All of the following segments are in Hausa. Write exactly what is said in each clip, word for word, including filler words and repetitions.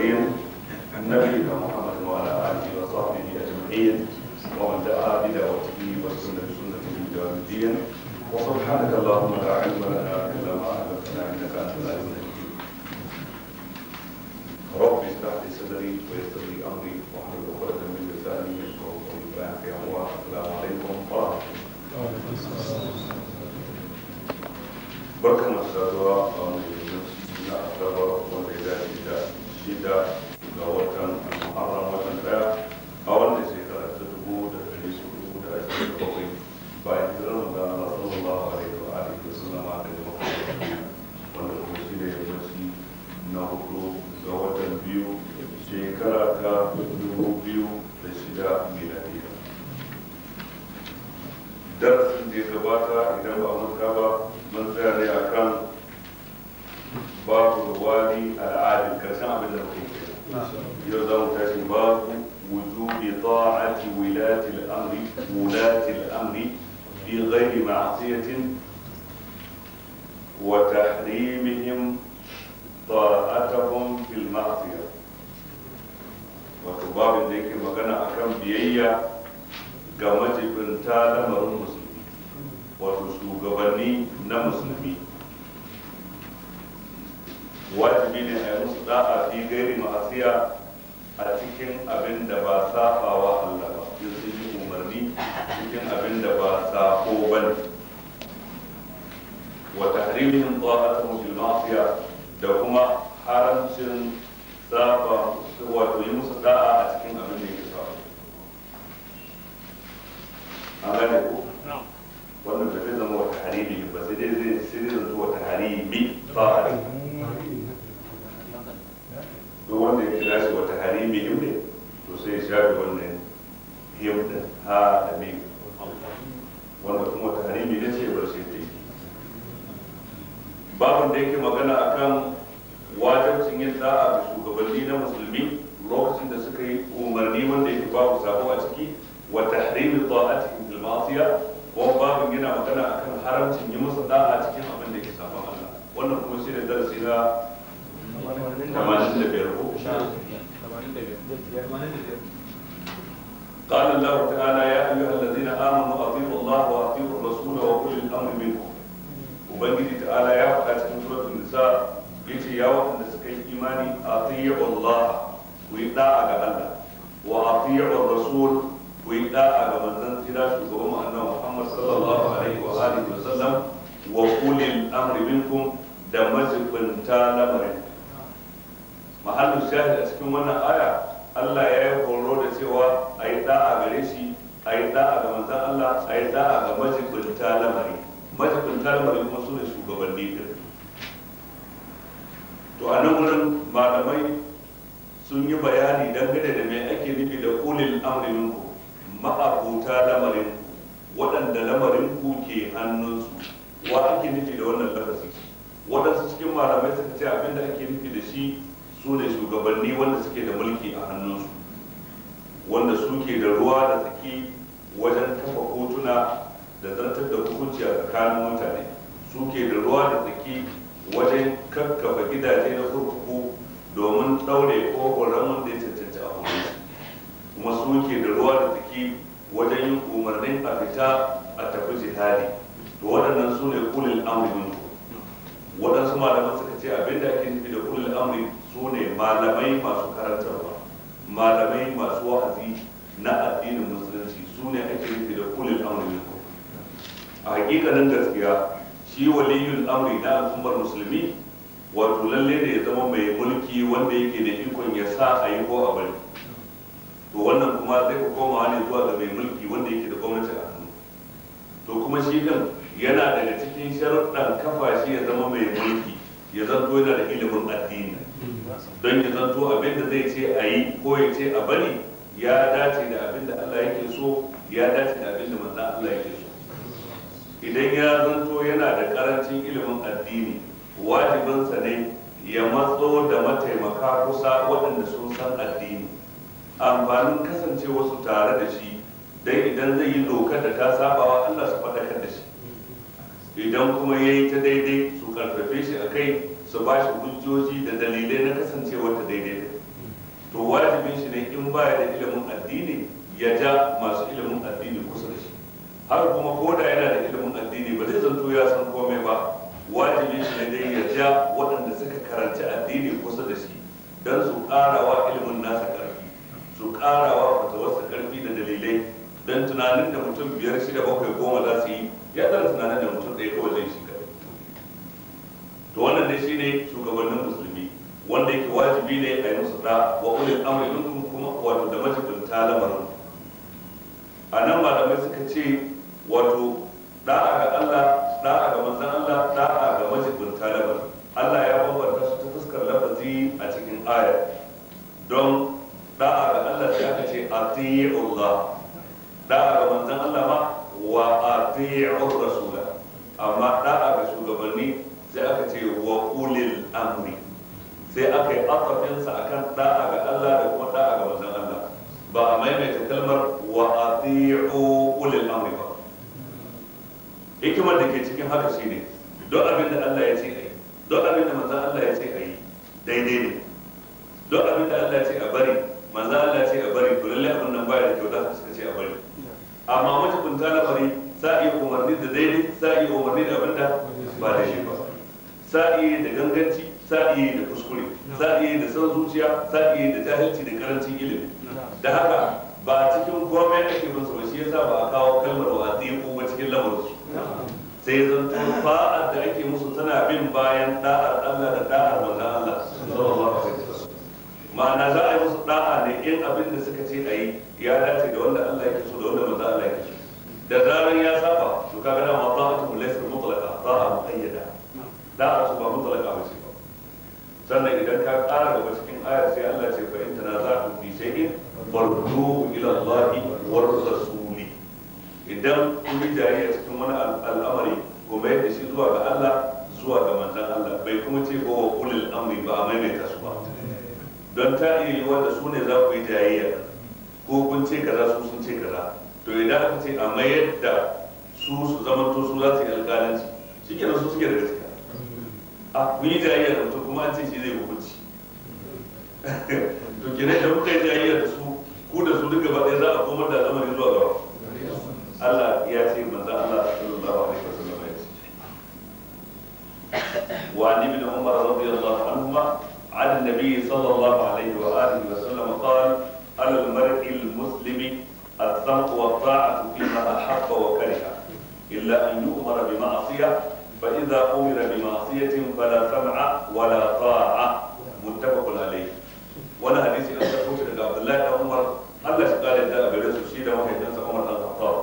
المرسلين نبينا محمد وعلى آله وصحبه أجمعين ومن دعا بدعوته وسن بسنته إلى يوم الدين وسبحانك اللهم لا علم لنا إلا ما علمتنا إنك أنت العليم الحكيم. رب اشرح لي صدري ويسر لي أمري واحلل عقدة من لساني يفقهوا قولي. السلام عليكم ورحمة الله. barkan mu saduwa a wani yanzu na asabar wanda ya dace da shida ga watan muharram watan daya a wannan shekara ta dubu da ɗari hudu da ashirin da bakwai bayan hijirar manzon Allah sallallahu alaihi wa alihi wa sallam daga Makka wanda kuma shi ne yammaci na hudu ga watan biyu shekara ta dubu biyu da shida miladiya. Darasin da ya gabata idan ba manta ba mun tsaya ne a kan babu wali al'adil karshen abin da muke yau za mu tashi babu wujubi ta'ati wilati al-amri wulati al-amri fi ghairi ma'siyatin wa tahrimihim ta'atuhum fil ma'siyah. Wato babin da yake magana akan biyayya ga majibinta lamarin musulmi, wato shugabanni na musulmi wajibi ne a yi musu da'a fi gairi ma'asiya a cikin abin da ba safawa Allah ba, in sun yi umarni cikin abin da ba safo ba ne. wa tahrimihim ta'atuhum fil ma'asiya da kuma haramcin safa wato yi musu da'a a cikin abin da yake safo. an gane ko wannan da zai zama wata harimi ba sai dai zai sai zai zama wata harimi ba a to wanda ya kira shi wata harimi him ne to sai ya shafi wannan him din ha da mi wanda kuma wata harimi ne sai bar shi dai babin da yake magana akan wajibcin yin da'a ga shugabanni na musulmi lokacin da suka yi umarni wanda yake babu sabo a ciki wa tahrimi ta'atihim bil ma'siyah ko babin yana magana akan haramcin yi musu da'a cikin abin da ke saban Allah. Wannan kuma shi ne darasi na tamanin da biyar ko قال الله تعالى يا أيها الذين آمنوا أطيعوا الله وأطيعوا الرسول وأولي الأمر منكم. وبنجي تعالى يا فقط من سورة النساء يجي يا وقت نسكي إيماني أطيعوا الله ويطاع الله وأطيعوا الرسول ku yi da'a ga manzon tsira shugaban annabi Muhammad sallallahu alaihi wa alihi wa sallam wa ulil amri minkum da mazibinta lamarin. Mahallu shahid a cikin wannan aya Allah ya yi horo da cewa a yi da'a gare shi, a yi da'a ga manzon Allah, a yi da'a ga mazibinta lamari. Mazibinta lamari kuma su ne shugabanni din. To a nan wurin malamai sun yi bayani dangane da me ake nufi da ulil amri minkum, ma'abuta lamarin waɗanda lamarin ku ke hannunsu. Wa ake nufi da wannan lafazi? Waɗansu cikin malamai suka ce abinda ake nufi da shi su ne shugabanni wanda suke da mulki a hannunsu, wanda suke da ruwa da tsaki wajen kafa kotuna da zartar da hukunci a tsakanin mutane, suke da ruwa da tsaki wajen kakkafa gidaje na kurkuku domin ɗaure ko horon wanda ya cancanci a horo, kuma suke da ruwa da tsaki wajen yin umarnin a fita a tafi jihadi. To waɗannan su ne ulil amri minku. Waɗansu malaman suka ce abinda ake nufi da ulil amri su ne malamai masu karantarwa, malamai masu wa'azi na addinin musulunci, su ne ake nufi da ulil amri minku. A hakikanin gaskiya shi waliyul amri na al'ummar musulmi wato lalle ne ya zama mai mulki wanda yake da ikon ya sa a yi ko a bari. To wannan kuma sai ku koma ne zuwa ga mai mulki wanda yake da gwamnati a hannu. To kuma shi din yana daga cikin sharuɗan kafa shi ya zama mai mulki ya zanto yana da ilimin addini, don ya zanto abin da zai ce a yi ko ya ce a bari ya dace da abin da Allah yake so, ya dace da abin da manzon Allah yake so. Idan ya zanto yana da karancin ilimin addini, wajibinsa ne ya matso da mataimaka kusa waɗanda sun san addini. Amfanin kasance wasu tare da shi dai idan zai yi dokar da ta sabawa Allah su faɗakar da shi, idan kuma ya yi ta daidai su karfafe shi a kai su ba shi hujjoji da dalilai na kasancewa ta daidai. to wajibin shi ne in baya da ilimin addini ya ja masu ilimin addini kusa da shi. Har kuma ko da yana da ilimin addini ba zai zanto ya san komai ba, wajibin shi ne dai ya ja waɗanda suka karanci addini kusa da shi don su ƙarawa ilimin nasa ƙarfi, su ƙarawa fatawarsa ƙarfi da dalilai, don tunanin da mutum biyar shida bakwai goma za su yi ya tsara tunanin da mutum ɗaya kawai zai shi kaɗai. To wannan dai shine shugabannin musulmi wanda yake wajibi ne a yi musu da wa ulil amri minkum, kuma wato da majibinta lamarin. A nan malamai suka ce wato da'a ga Allah, da'a ga manzon Allah, da'a ga majibinta lamarin. Allah ya bambanta su ta fuskar lafazi a cikin ayar. Don da'a ga Allah sai aka ce ati'ullah, da'a ga manzon Allah ma wa ati'ur rasula, amma da'a ga shugabanni sai aka ce wa ulil amri, sai aka yi asafinsa akan da'a ga Allah da kuma da'a ga manzon Allah, ba a maimaita kalmar wa ati'u ulil amri ba. Hikimar da ke cikin haka shine don abin da Allah ya ce ayi, don abin da manzon Allah ya ce ayi daidai ne, don abin da Allah ya ce a bari manzon Allah ya ce a bari to lalle abin nan baya da kyau da suka ce a bari. Amma mutunta lamari sa iya umarni da daidai, sa iya umarni da abin da ba daidai ba, sa iya da ganganci, sa iya da kuskure, sa iya da san zuciya, sa iya da jahilci da karancin ilimi. Da haka ba cikin komai ake bin su ba, shi yasa ba a kawo kalmar wa atiqu ba cikin lamarin su. Sai zanto fa'ar da ake musu tana bin bayan da'ar Allah da da'ar manzon Allah sallallahu alaihi wasallam. Ma'ana za a yi musu da'a ne in abin da suka ce ayi ya dace da wanda Allah yake so da wanda manzon Allah yake so. Da zaran ya saba to kaga da ma ta'atu laysa mutlaqa, ta'a muqayyada. Da'a su ba mutlaqa ba ce ba. Sannan idan ka ƙara gaba cikin ayar sai Allah ce fa in tanaza'tum fi shay'in farduhu ila Allah war rasuli. Idan kun yi jariya cikin wani al'amari ko mai da shi zuwa ga Allah, zuwa ga manzon Allah, bai kuma ce ba wa ulil amri ba a maimaita su ba. Don ta iya yiwuwa da su ne za ku yi jayayya ko kun ce kaza su sun ce kaza, to idan aka ce a mayar da su su zamanto su za su yi alƙalanci, shi kenan su suke da gaskiya. A kun yi jayayya da mutum kuma an ce shi zai hukunci. To kenan da kuka yi jayayya da su, ku da su duka ba ɗaya za a komar da al'amari zuwa gaba. Allah ya ce manzo Allah sallallahu alaihi wasallam ya ce wa ibn Umar radiyallahu anhuma عن النبي صلى الله عليه وآله وسلم قال على المرء المسلم السمع والطاعة فيما أحب وكره إلا أن يؤمر بمعصية فإذا أمر بمعصية فلا سمع ولا طاعة متفق عليه. وأنا حديث أن تقول عبد الله بن عمر الله قال جاء برسول الشيء وهي جنس عمر بن الخطاب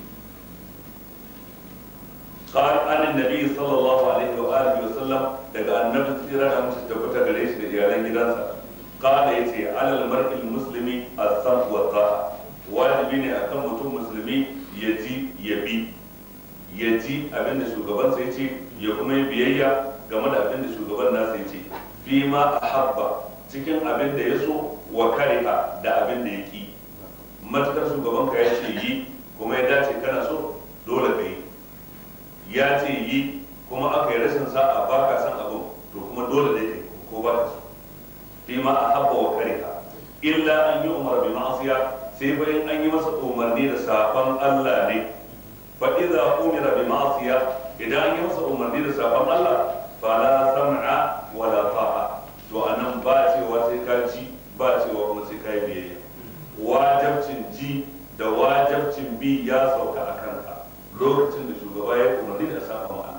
قال عن النبي صلى الله عليه وآله وسلم daga annabi tsira da musu tabbata gare shi da iyalan gidansa qala yace alal mar'il muslimi as-sam wa ta'a, wajibi ne akan mutum musulmi ya ji ya bi, ya ji abinda shugaban sa yace ya kuma yi biyayya game da abinda shugaban nasa yace fi ma ahabba, cikin abinda ya so, wa kariha da abinda ya ki. matukar shugaban ka yace yi kuma ya dace kana so, dole ka yi. Ya ce yi kuma aka yi rashin sa'a ba ka san abu, to kuma dole ne kai ko ba ka so. fi ma ahabba wa kariha illa an yi umar bi ma'asiya, sai bayan an yi masa umarni da saban Allah ne. fa idza umira bi ma'asiya, idan an yi masa umarni da saban Allah fala sam'a wala ta'a, to anan ba cewa sai ka ji, ba cewa kuma sai ka yi biyayya. Wajibcin ji da wajibcin bi ya sauka a kanka lokacin da shugaba ya umarni da saban Allah.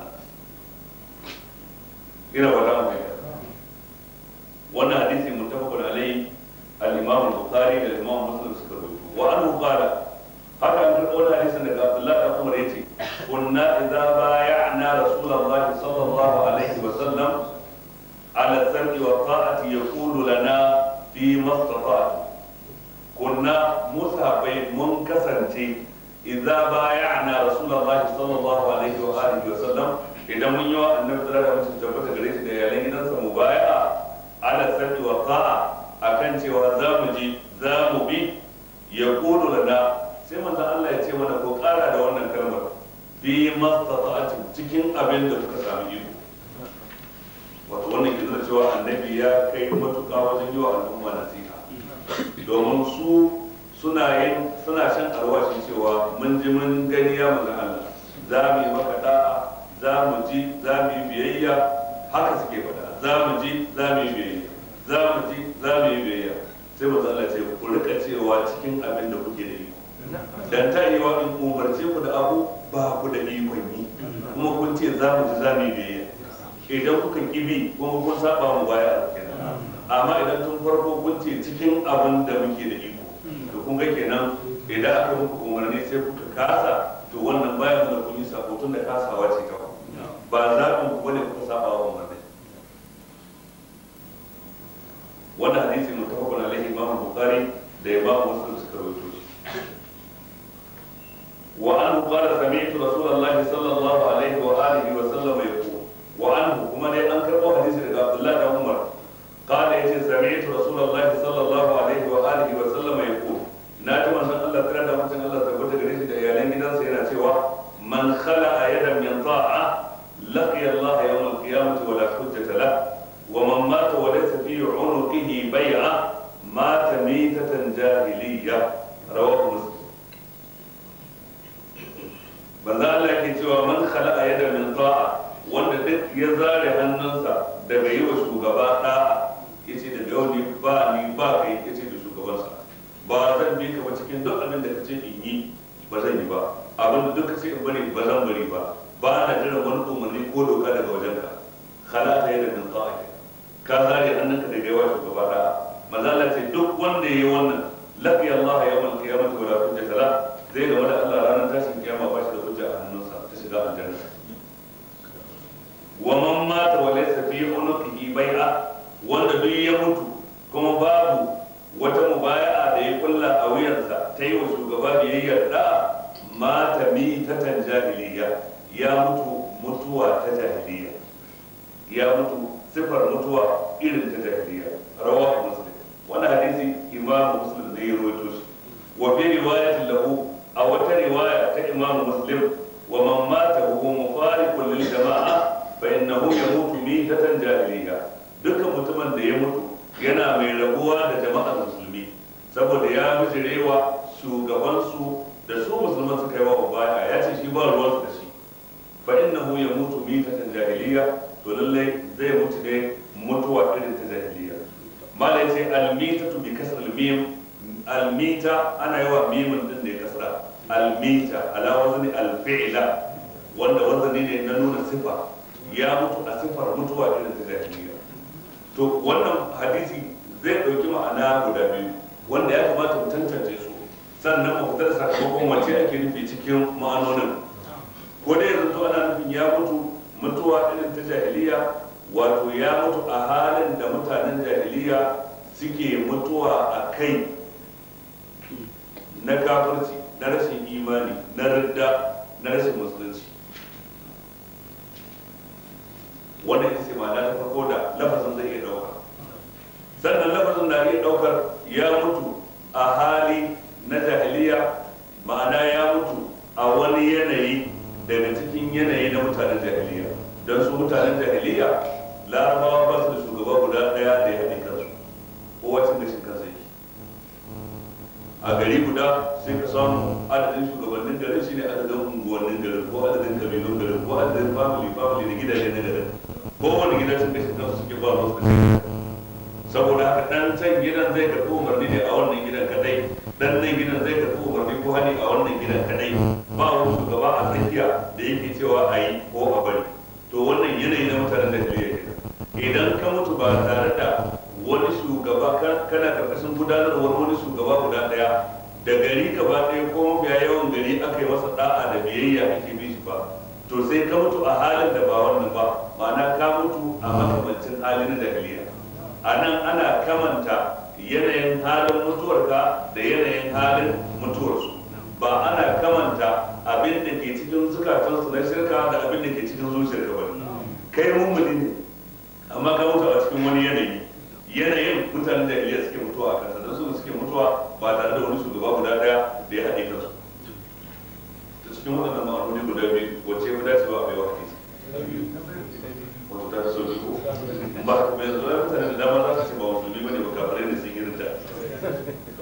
ina wata mai wannan hadisi muttafaqun alayhi al-Imam al-Bukhari da Imam Muslim suka rawaito. Wa anhu qala, haka an karɓo wannan hadisin daga Abdullah ibn Umar yace kunna idza bay'ana Rasulullah sallallahu alaihi wa sallam ala al-sam'i wa ta'ati yaqulu lana fi mastata'tu. kunna musabai mun kasance idza bay'ana Rasulullah sallallahu alaihi wa alihi wa sallam, idan mun yi wa annabi tsara da mutum tabbata gare shi da iyalan gidansa mu baya ala sami wa ta'a akan cewa za mu ji za mu bi, ya kulu lana, sai manzon Allah ya ce mana ko kara da wannan kalmar fi mastata'atin, cikin abin da kuka samu iko. Wato wannan ke nuna cewa annabi ya kai matuƙa wajen yi wa al'umma nasiha domin su suna yin suna shan alwashi cewa mun ji mun gani ya manzon Allah za mu yi maka da'a za mu ji za mu yi biyayya haka suke faɗa za mu ji za mu yi biyayya za mu ji za mu yi biyayya sai manzon Allah ce ku rika cewa cikin abin da kuke da iko dan ta yi wa in umarce ku da abu ba ku da ikon yi kuma kun ce za mu ji za mu yi biyayya idan kuka kibi kuma kun saba mu baya a kenan amma idan tun farko kun ce cikin abin da muke da iko to kun ga kenan idan aka muku umarni sai kuka kasa to wannan baya da kun yi sako tun da kasawa ce kawai ba zaɓin ku bane kuka saba wa umarni wannan hadisi mutafaqun alaihi imam bukhari da imam muslim suka rawaito shi wa an qala sami'tu rasulullahi sallallahu alaihi wa alihi wa sallam yaqul wa anhu kuma dai an karbo hadisi daga Abdullah da Umar qala yace sami'tu rasulullahi sallallahu alaihi wa alihi wa sallam yaqul na ji manzon Allah tare da mutum Allah tabbata gare shi da iyalan gidansa yana cewa man khala'a yadan min ta'a laqiya Allah yawm al-qiyamati wa la hujjata lahu wa man mata wa laysa fi 'unuqihi bay'a mata mitatan jahiliyya rawahu muslim manzo Allah yake cewa man khala'a yadan min ta'a wanda duk ya zare hannunsa daga yi wa shugaba da'a yace daga yau ni ba ni ba kai yace da shugabansa ba zan bi ka ba cikin duk abin da kace in yi ba zan yi ba abin da duk kace in bari ba zan bari ba ba na jira wani umarni ko doka daga wajenka khala'a yadan min ta'a ka zare hannunka daga yi wa shugaba da'a manzo Allah ce duk wanda yayi wannan laqiya Allah yawmal qiyamati wa la hujjata la zai game da Allah ranar tashin kiyama ba shi da hujja a hannunsa ta shiga aljanna wa man mata wa laysa fi unuqihi bai'a wanda duk ya mutu kuma babu wata mubaya'a da ya kulla a wuyansa ta yi wa shugaba biyayyar da mata mitatan jahiliya ya mutu mutuwa ta jahiliya ya mutu sifar mutuwa irin ta jahiliya rawahu muslim wannan hadisi imam muslim ne ya rawaito shi wa fi riwayatin lahu a wata riwaya ta imam muslim wa man mata wa huwa mufariqun lil jama'a fa innahu yamutu mitatan jahiliya dukkan mutumin da ya mutu yana mai rabuwa da jama'ar musulmi saboda ya bijirewa shugabansu da su musulman suka yi wa baya ya ce shi ba ruwansu da shi fa innahu yamutu mitatan jahiliya to lallai zai mutu ne mutuwa irin ta jahiliya malai ce almitatu bi kasr almim almita ana yawa mimin din ne kasra almita ala wazni alfi'la wanda wazani ne na nuna sifa ya mutu a sifar mutuwa irin ta jahiliya to wannan hadisi zai dauki ma'ana guda biyu wanda ya kamata mu tantance su sannan mu fitar sakamakon wace ake nufi cikin ma'anonin ko dai yanzu ana nufin ya mutu mutuwa irin ta jahiliya wato ya mutu a halin da mutanen jahiliya suke mutuwa a kai na kafirci na rashin imani na ridda na rashin musulunci wannan ita ce ma'ana ta farko da lafazin zai iya ɗauka sannan lafazin na iya ɗaukar ya mutu a hali na jahiliya ma'ana ya mutu a wani yanayi daga cikin yanayi na mutanen jahiliya don su mutanen jahiliya larabawa ba su da shugaba guda ɗaya da ya haɗe kansu ko wacin da shi kansa yake a gari guda sai ka samu adadin shugabannin garin shi ne adadin unguwannin garin ko adadin kabilun garin ko adadin family family da gidaje na garin kowane gida sun kashe kansu suke ba su kashe saboda haka dan can gidan zai karɓi umarni ne a wannan gidan kadai dan nan gidan zai karɓi umarni ko hani a wannan gidan kadai ba wani shugaba a tsakiya da yake cewa a yi ko a bari to wannan yanayi na mutanen da jiliya idan ka mutu ba tare da wani shugaba kana karkashin gudanarwar wani shugaba guda daya da gari gaba ɗaya ko mafiya yawan gari aka yi masa da'a da biyayya ake bi shi ba to sai ka mutu a halin da ba wannan ba ma'ana ka mutu a makamancin hali na jahiliya a nan ana kamanta yanayin halin mutuwarka da yanayin halin mutuwarsu ba ana kamanta abin da ke cikin zukatansu na shirka da abin da ke cikin zuciyarka ba kai mummuni ne amma ka mutu a cikin wani yanayi yanayin mutanen jahiliya suke mutuwa a kansa don su suke mutuwa ba tare da wani shugaba guda daya da ya haɗe kansu ta cikin waɗannan ma'anoni guda biyu wacce ya fi dacewa a baiwa hadisi wato ta so biyu ba kuma yanzu ya mutane da dama za su ce ba musulmi ba ne ba kafirai ne sun yi rinta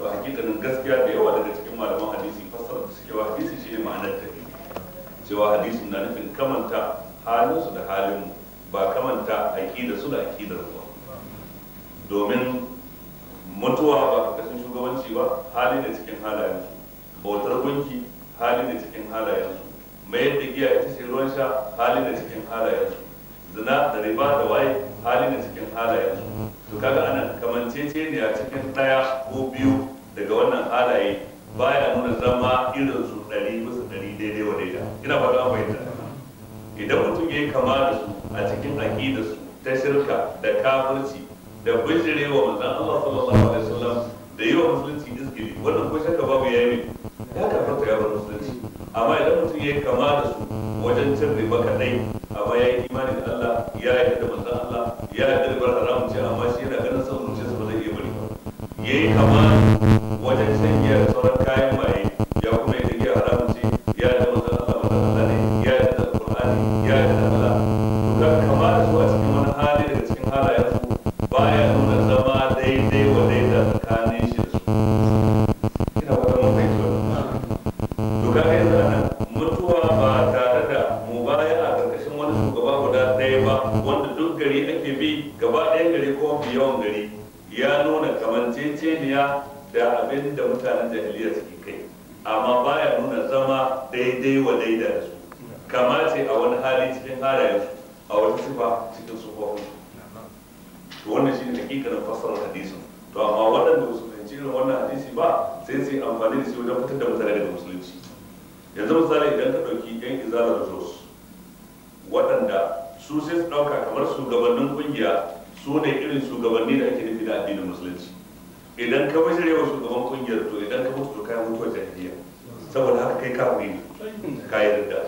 ba kamanta aqida su da aqidar ba, domin mutuwa ba ƙarƙashin shugabanci ba hali da cikin halayensu, bautar gunki hali da cikin halayensu, mayar da giya ita ce ruwan sha hali da cikin halayensu, zina da riba da waye hali da cikin halayensu. To kaga anan kamancece ne a cikin ɗaya ko biyu daga wannan halaye baya nuna zama irin su ɗari bisa ɗari daidai wa daida. Ina ba da fahimta. Idan mutum ya yi kama da su a cikin aƙidarsu ta shirka da kafirci da bijirewa manzon Allah sallallahu alaihi wasallam da yi wa musulunci izgili, wannan ko shakka babu yayi ya kafarta ya bar musulunci. Amma idan mutum ya yi kama da su wajen cin riba kadai, amma ya yi imani da Allah, ya yi da manzon Allah, ya yi da ribar haramun ce, amma shi yana ganin son zuciyarsa ba zai iya bari ba. Ya yi kama wajen shan giya da sauran kayan maye, ya kuma yi da giya haramun ce, ya yi da manzon Allah manzon Allah ne, ya yi da Qur'ani, ya yi da Allah. To ga kama da su a cikin wani hali daga cikin halayensu baya nuna zama daidai wa daida tsakanin shi da su. Ina wata mun fahimci wannan. To kaga yanzu anan mutuwa ba tare da mubaya a karkashin wani shugaba guda ɗaya ba wanda duk gari ake bi gaba ɗayan gari ko mafi yawan gari ya nuna kamanceceniya da abin da mutanen jahiliya suke kai, amma baya nuna zama daidai wa daida da su, kama ce a wani hali cikin halayensu, a wata sifa cikin sufofinsu. To wannan shine hakikanin fassarar hadisin. To amma waɗanda ba su fahimci irin wannan hadisi ba sai su yi amfani da shi wajen fitar da mutane daga musulunci. Yanzu misali idan ka ɗauki yan izalar jos waɗanda su sai su ɗauka kamar shugabannin ƙungiya su ne irin shugabanni da ake nufi da addinin musulunci. Idan ka bashire wa shugaban ƙungiyar to idan ka mutu to kayan mutuwar jahiliya, saboda haka kai kafiri ne ka yi da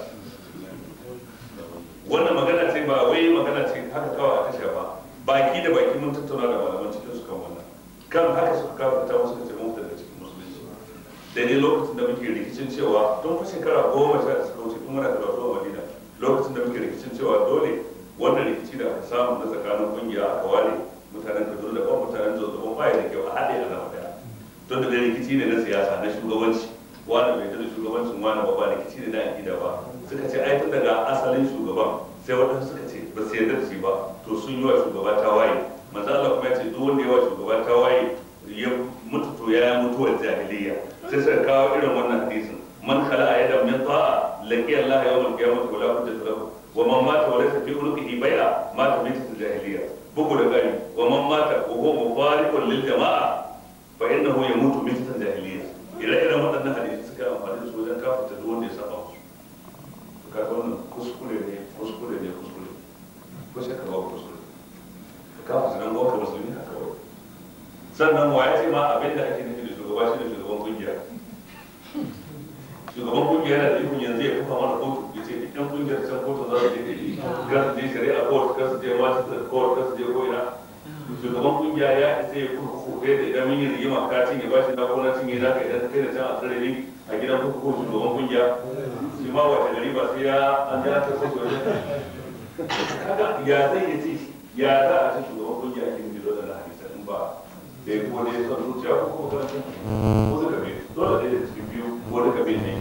wannan magana ce ba wai magana ce haka kawai a kashe ba, baki da baki mun tattauna da malaman cikin su kan wannan, kan haka suka kafa ta wasu kace mun daga cikin musulunci. Daidai lokacin da muke rikicin cewa tun fa shekara goma sha da suka wuce tun muna karatu a Madina, lokacin da muke rikicin cewa dole wannan rikici da aka samu na tsakanin kungiya aka ware mutanen Kaduna da kuma mutanen Jos da kuma baya da kyau a haɗe a zama daya. Don da rikici ne na siyasa na shugabanci, wani bai da shugabancin wani ba ba rikici ne na aƙida ba. Suka ce ai tun daga asalin shugaban sai waɗansu suka ce ba su yarda da shi ba, to sun yi wa shugaba ta waye. Manzo Allah kuma ya ce duk wanda ya wa shugaba ta waye ya mutu to ya mutuwar jahiliya. Sai suka kawo irin wannan hadisin, man khala'a yadan min ta'a laqiya Allah yawmal qiyamati wa la hujjata lahu wa man mata wa laysa fi ulqihi bai'a mata mitatul jahiliya. Bugu da gari wa man mata wa huwa mufariqun lil jama'a fa innahu yamutu mitatul jahiliya. Ire-iren waɗannan hadisi suka amfani da su wajen kafirta duk wanda ya saba musu. Kaga wannan kuskure ne kuskure ne kuskure ko sai ka bawa kuskure ka kafa sanan gwamnati musulmi haka wai. Sannan wa ya ce ma abin da ake nufi da shugaba shi da shugaban kungiya. Shugaban kungiya yana da ikon yanzu ya kafa mana kotu ya ce duk yan kungiyar can kotu za su je kar su je shari'a court kar su je magistrate court kar su je ko ina. Shugaban kungiya ya isa ya kuka koke da idan mun yi rigima ka cinye ba shi na ko na cinye naka idan kai da can a tsare ni a gidan kurkuku shugaban kungiya. Shi ma wata gari ba sai ya an ja ta sai wajen. Kaga ya zai yi ci ya za a ci shugaban kungiya ake nufi dole na hadisa in ba da ya ko dai son zuciya ko kuma kan ko duka bai dole ɗaya da cikin biyu ko duka bai ne.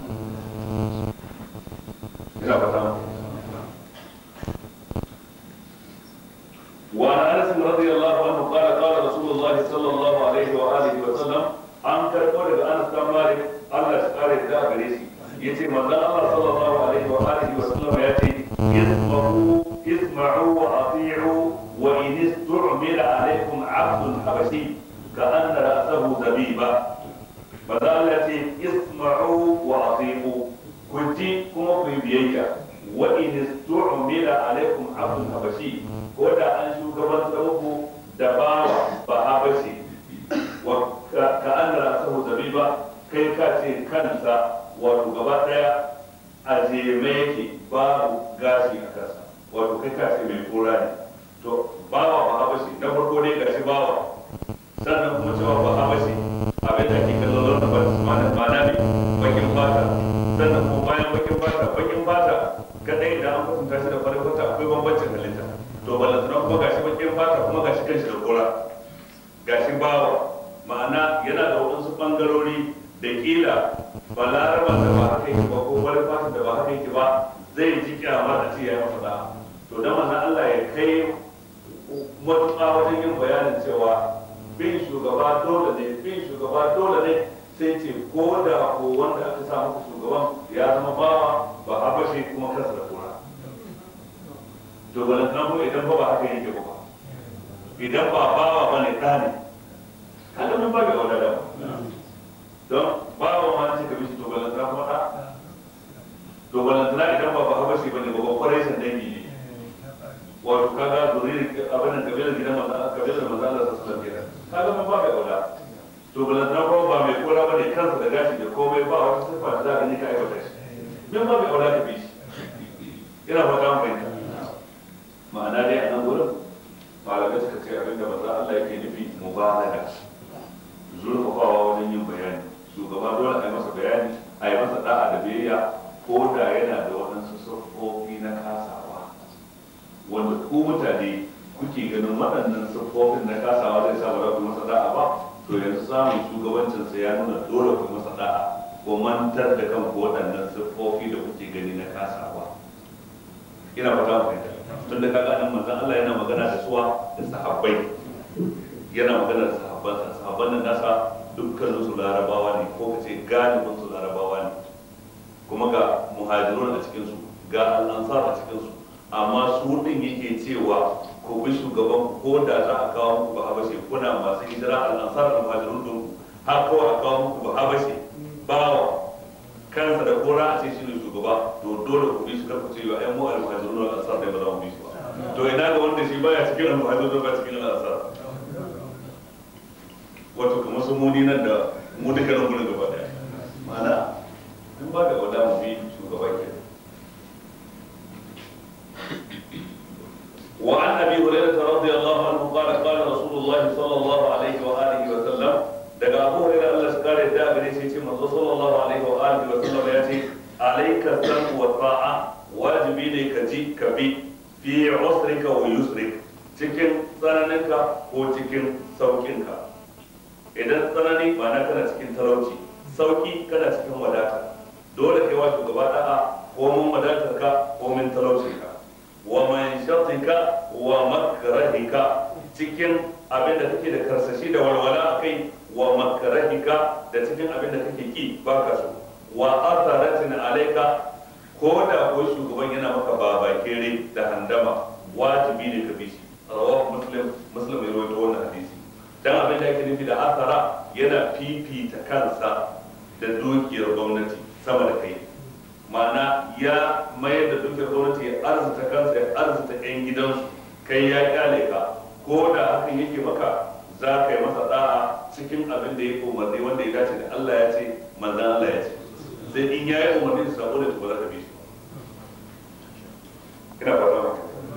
Ina fata وعن انس رضي الله عنه قال قال رسول الله صلى الله عليه واله وسلم ان كربو daga Anas dan Malik Allah ya kare da gare shi yace manzon Allah sallallahu alaihi wa alihi wa sallam yace isma'u isma'u wa ati'u wa in istu'mila alaykum 'abdun habashi ka'anna ra'sahu zabiba. manzon Allah yace isma'u wa ati'u ku ji kuma ku yi biyayya wa in istu'mila alaykum 'abdun habashi ko da an shugabantar muku da bawa ba habashi wa ka an rasahu zabiba kai ka ce kansa wato gaba daya a jeme yake babu gashi a kansa wato kai ka ce mai kura ne. To bawa ba habashi na farko dai gashi bawa sannan kuma cewa ba habashi abin da ake kallon launin mana ne bakin fata sannan kuma bayan bakin fata bakin fata kadai da an kwatanta shi da farin fata akwai bambancin halitta. To balantana kuma gashi bakin fata kuma gashi kanshi da kura gashi bawa ma'ana yana da waɗansu ɓangarori da ƙila balaraban da ba haka yake ba ko wani fatan da ba haka yake ba zai ji kyamar a ce ya masa da. To to dan manzon Allah ya kai matuƙa wajen yin bayanin cewa bin shugaba dole ne bin shugaba dole ne sai ce ko da ko wanda aka sa maka shugaban ya zama bawa ba habashi kuma kansa da kura to balantana ko idan ba ba haka yake ba idan ba bawa bane ɗa ne kada mun ba ga wadada don bawa ma ce ka bishi to balantana kuma ɗa to balantana idan ba ba habashi bane ba ba kwarai san dangi ne wato kaga zuriyar abin da kabilar gidan manzo kabilar manzo Allah sallallahu alaihi wasallam kaga mun ba ga wadada to balantana ko ba mai kora bane kansa da gashi da komai ba wata sifa da za ka yi ka aiwata shi mun ba ga wadada ka bishi ina fata mun fahimta ma'ana dai a nan gurin malamai suka ce abin da maza Allah yake nufi mubalaga zurfafawa wajen yin bayani shugaba dole a yi masa bayani a yi masa da'a da biyayya ko da yana da waɗansu siffofi na kasawa wanda ku mutane kuke ganin waɗannan siffofin na kasawa zai sa ba za ku masa da'a ba to yanzu samun shugabancinsa ya nuna dole ku masa da'a ko mantar da kanku waɗannan siffofi da kuke gani na kasawa ina fata mu fahimta tun da kaga nan manzon Allah yana magana da suwa da sahabbai yana magana da sahabban sa sahabban nan nasa dukkan su larabawa ne ko kace galibin su larabawa ne kuma ga muhajirun a cikin su ga al-ansar a cikin su amma su din yake cewa ko bi shugaban ko da za a kawo muku ba habashi kuna masu hijira al-ansar da muhajirun din har kawai a kawo muku ba habashi bawa kansa da kora a ce shi ne shugaba to dole ku bi shi karku ce wa ƴan mu al-muhajirun wal ansar da ba za mu bi shi ba to ina ga wanda shi baya cikin al-muhajirun ba cikin al-ansar wato kuma su muni nan da mu duka nan gurin gaba daya ma'ana in ba da wada mu bi shugaba ke وعن ابي هريره رضي الله عنه قال قال رسول الله صلى الله عليه واله وسلم daga abu hurairah Allah ya kare da gare shi ce manzo sallallahu alaihi wa alihi wa sallam ya ce alayka san wa ta'a wajibi ne ka ji ka bi fi usrika wa yusrik cikin tsananinka ko cikin saukinka idan tsanani ba na kana cikin talauci sauki kana cikin wadata dole kai wa shugaba da'a ko mun wadatarka ko mun talaucinka wa man shatika wa makrahika cikin abin da kake da karsashi da walwala akai wa makarahika da cikin abin da kake ki baka so wa atharatin alayka ko da ko shugaban yana maka babakere da handama wajibi ne ka bi shi rawahu muslim muslim ya rawaito wannan hadisi dan abin da yake nufi da athara yana fifita kansa da dukiyar gwamnati sama da kai ma'ana ya mayar da dukiyar gwamnati ya arzuta kansa ya arzuta yan gidansu kai ya kyale ka ko da hakan yake maka za ka yi masa da'a cikin abin da ya umarni wanda ya dace da Allah ya ce manzan Allah ya ce sai in ya yi umarni da sabo da ba za ka bi shi ina fata maka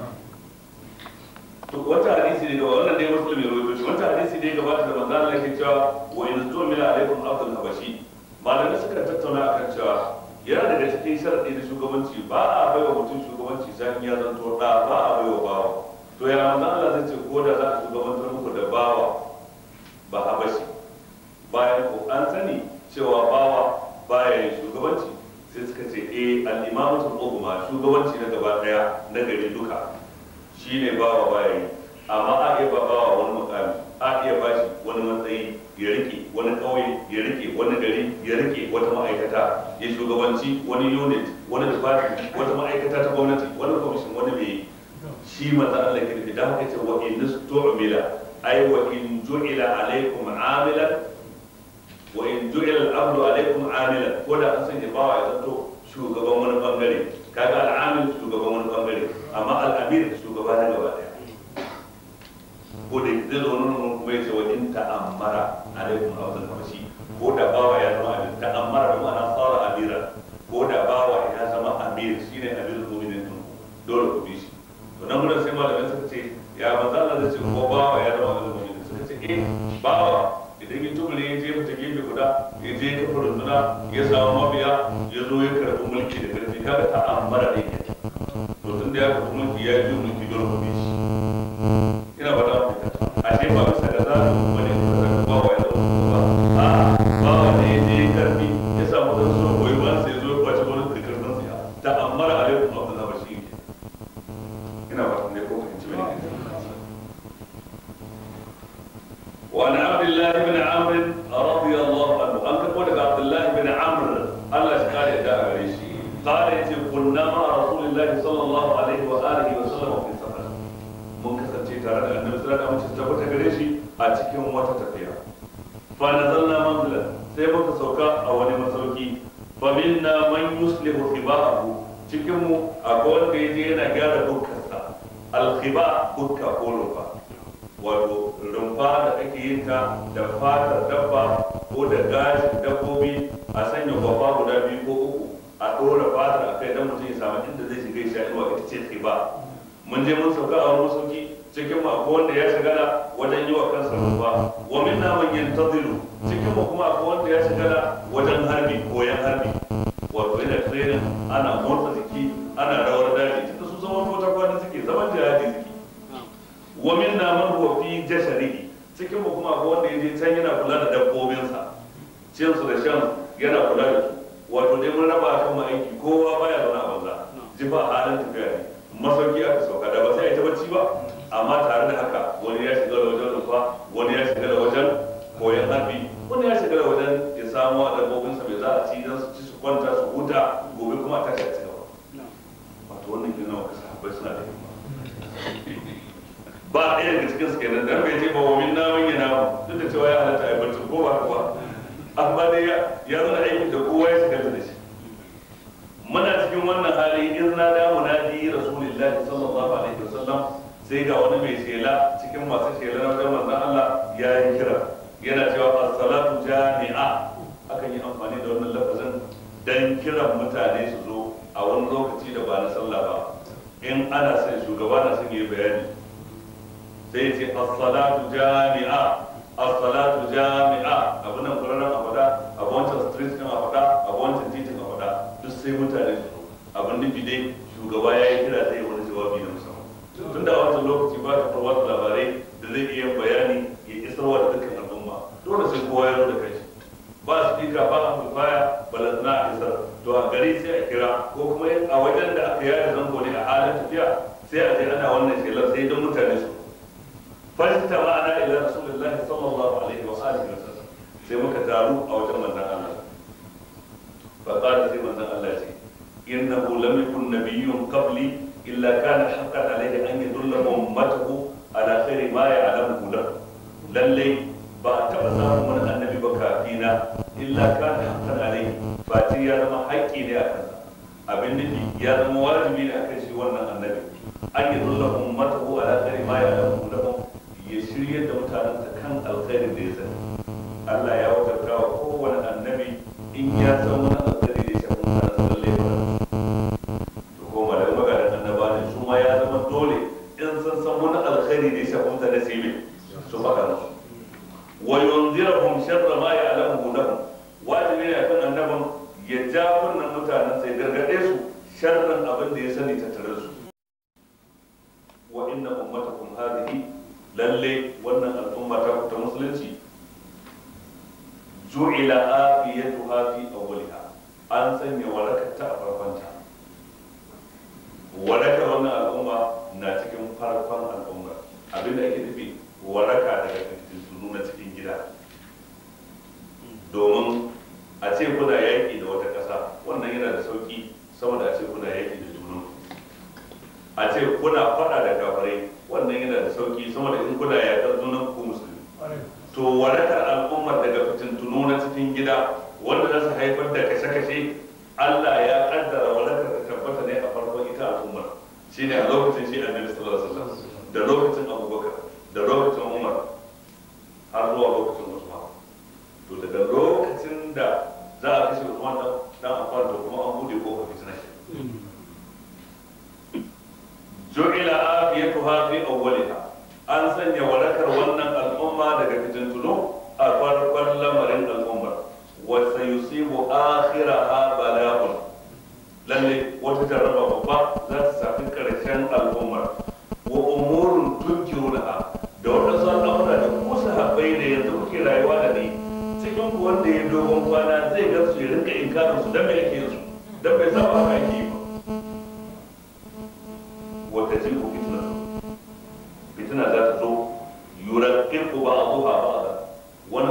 to wata hadisi ne da wannan dai musulmi ya rawaito shi wata hadisi ne gabata da manzan Allah yake cewa wa in tumila alaikum abdul habashi malamai suka tattauna akan cewa yana daga cikin sharadi da shugabanci ba a baiwa mutum shugabanci sai ya zanto da ba a baiwa bawa to ya manzan Allah zai ce ko da za a shugabantar muku da bawa ba habashi bayan ko an sani cewa bawa baya yin shugabanci sai suka ce eh al-imamatul uzma shugabanci na gaba daya na gari duka shine bawa baya yi amma a iya ba bawa wani mukami a iya bashi wani matsayi ya rike wani kauye ya rike wani gari ya rike wata ma'aikata ya shugabanci wani unit wani department wata ma'aikata ta gwamnati wani commission wani mai shi maza Allah ke nufi da haka ce wa in nustu'mila ay wa in ju'ila alaykum amilan wa in ju'ila al-abdu alaykum amilan ko da an sanya bawa ya zanto shugaban wani bangare kaga al-amil shugaban wani bangare amma al-amir shugaba na gaba daya ko da zai zo nan kuma yace wa in ta'ammara alaykum abdul habashi ko da bawa ya zama amir ta'ammara da ma'ana tsara amira ko da bawa ya zama amir shine amirul mu'minin dole ku bi shi to nan gudan sai malamai suka ce ya manzo Allah zai ce ko bawa ya zama amirul mu'minin suka ce eh bawa idan ya tubule ya je fita gefe guda ya je ka furunduna ya samu mabiya ya zo ya karɓi mulki da karfi kaga ta'ammara ne to tun da ya karɓi mulki ya ji mulki dole ku bi shi ina ba da a ce ba bisa da zaɓi wani kusa ba wa ya zama ba a ba wa ne ya je karfi ya samu da su goyi ba sai zo ya kwace wani da karfin siya ta ammara alaikum abdul habashi ina الله بن عمرو رضي الله عنه أن تقول عبد الله بن عمرو الله قال يا قال كنا مع رسول الله صلى الله عليه وآله وسلم في سفر mun kasance tare da annabi sallallahu alaihi wasallam tabbata gare shi a cikin wata tafiya fa nazalna manzila sai muka sauka a wani masauki fa minna man yuslihu khibahu cikin mu akwai wanda yaje yana gyara bukkarsa al khiba bukka ko rumfa wato rumfa da ake yin ta da fatar dabba ko da gashin dabbobi a sanya gwafa guda biyu ko uku a ɗora fatar a kai don mutum ya samu inda zai shiga ya sha inuwa ita ce khiba mun je mun sauka a wani masauki cikin mu akwai wanda ya shigala wajen yi wa kansa rumfa wa minna man yantazilu cikin mu kuma akwai wanda ya shigala wajen harbi koyan harbi wato yana training ana motsa jiki ana rawar daji tunda su zaman mota kwana suke zaman jihadi suke wa minna man huwa fi jasharihi cikin mu kuma akwai wanda ya je can yana kula da dabbobinsa cin su da shan yana kula da su wato dai mun raba kan mu aiki kowa baya zaune a banza jifa a halin tafiya ne masauki aka sauka da ba sai a ta bacci ba amma tare da haka wani ya shiga da wajen rufa wani ya shiga da wajen koyon harbi wani ya shiga da wajen ya samu a dabbobinsa mai za a ci don su ci su kwanta su huta gobe kuma a tashi a cigaba wato wannan ke nawa kasa haɓai suna da himma ba ɗaya daga cikin su kenan dan bai ce ba wa min namun yana duk da cewa ya halatta a yi barci ko ba haka ba amma dai ya zana aikin da kowa ya shiga da shi muna cikin wannan hali in na da munadi rasulullahi sallallahu alaihi wasallam sai ga wani mai shela cikin masu shela na wajen manzon Allah ya yi kira yana cewa as-salatu jami'a akan yi amfani da wannan lafazin dan kiran mutane su zo a wani lokaci da ba na sallah ba in ana son shugaba na son yi bayani sai ce as-salatu jami'a as-salatu jami'a abu nan kuraren a faɗa abu wancan street kan a faɗa abu wancan titin a faɗa duk sai mutane su zo abin nufi dai shugaba ya yi kira zai wani jawabi na musamman tun da wancan lokaci ba ta farwa labarai da zai iya bayani ya isarwa da dukkan al'umma dole sai kowa ya zo da kai ba su fika ba a mulfaya balantana a isar to a gari sai a kira ko kuma a wajen da aka yada zango ne a halin tafiya sai a je ana wannan shelar sai don mutane su fasta ma'ana ila rasulullahi sallallahu alaihi wa alihi wa sallam sai muka taru a wajen manzon Allah fa qala sai manzon Allah ce innahu lam yakun nabiyyun qabli illa kana haqqan alayhi an yadulla ummatahu ala khairi ma ya'lamu lahu lalle ba taba samun wani annabi ba kafina illa kana haqqan alayhi ba ce ya zama haƙƙi ne a kansa abin nufi ya zama wajibi ne akan shi wannan annabi an yadulla ummatahu ala khairi ma ya'lamu lahu ya shirye da mutanensa kan alkhairin da ya sani Allah ya wajabta wa kowane annabi in ya san wani alkhairi da ya shafi mutanensa lalle ba to ko malai magadan annaba ne su ma ya zama dole in sun san wani alkhairi da ya shafi mutane su yi su faɗa musu wa yunzirahum sharra ma ya'lamu lahum wajibi ne akan annaban ya ja wannan mutanen sai gargade su sharran abin da ya sani tattare su wa inna ummatakum hadhihi lalle wannan al'umma ta ta musulunci ju'ila afiyatuha fi awwaliha an sanya warakarta a farkonta warakar wannan al'umma na cikin farkon al'umma abinda ake nufi waraka daga fitintunu na cikin gida domin a ce kuna yaƙi da wata ƙasa wannan yana da sauƙi sama da a ce kuna yaƙi da junan a ce kuna faɗa da kafirai wannan yana da sauki sama da in kuna yaƙar junan ku musulmi to warakar al'ummar daga fitintunu na cikin gida wanda za su haifar da kashe-kashe Allah ya kaddara warakar da tabbata ne a farkon ita al'ummar shine a lokacin shi annabi sallallahu alaihi wasallam da lokacin Abubakar da lokacin Umar har zuwa lokacin Usman to daga lokacin da za a kashe Usman dan Affan to kuma an bude kofar fitina ju'ila afiyatuha fi awwaliha an sanya warakar wannan al'umma daga fitintunu a farkon lamarin al'ummar wa sayusibu akhiraha bala'un lalle wata jarraba babba za ta safi karshen al'ummar wa umurun tunkirunaha da wadansu al'amura da ku sahabbai da yanzu kuke rayuwa da ni cikin ku wanda ya dogon kwana zai ga su ya rinka inkarin su dan me yake yin su dan bai saba haka yake ba وتجيء فتنة فتنة ذات ذو يرقق بعضها بعضا وان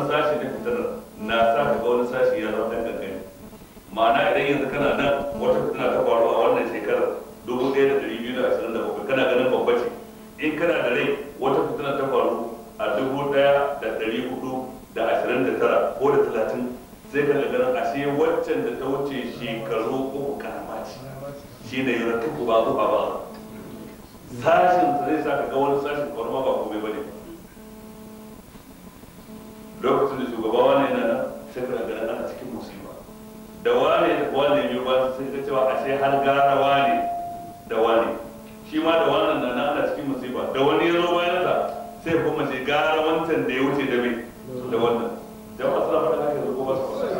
in kana da rai wata fitina ta faru a dubu ɗaya da ɗari hudu da ashirin da tara ko da talatin sai ka ga ganin ashe waccan da ta wuce shekaru uku karama ce shi ne yana tuku ba zuwa ba sashin zai sa ka ga wani sashin kwarma ba komai ba ne lokacin da shugaba wani yana nan sai ka ga ganin ana cikin musiba da wane da wane biyu ba sai ka cewa ashe har gara wane da wane shi ma da wannan nan ana cikin musiba da wani ya zo bayan sa sai kuma ce gara wancan da ya wuce da mai da wannan jama'a suna faɗa haka da kuma su faɗa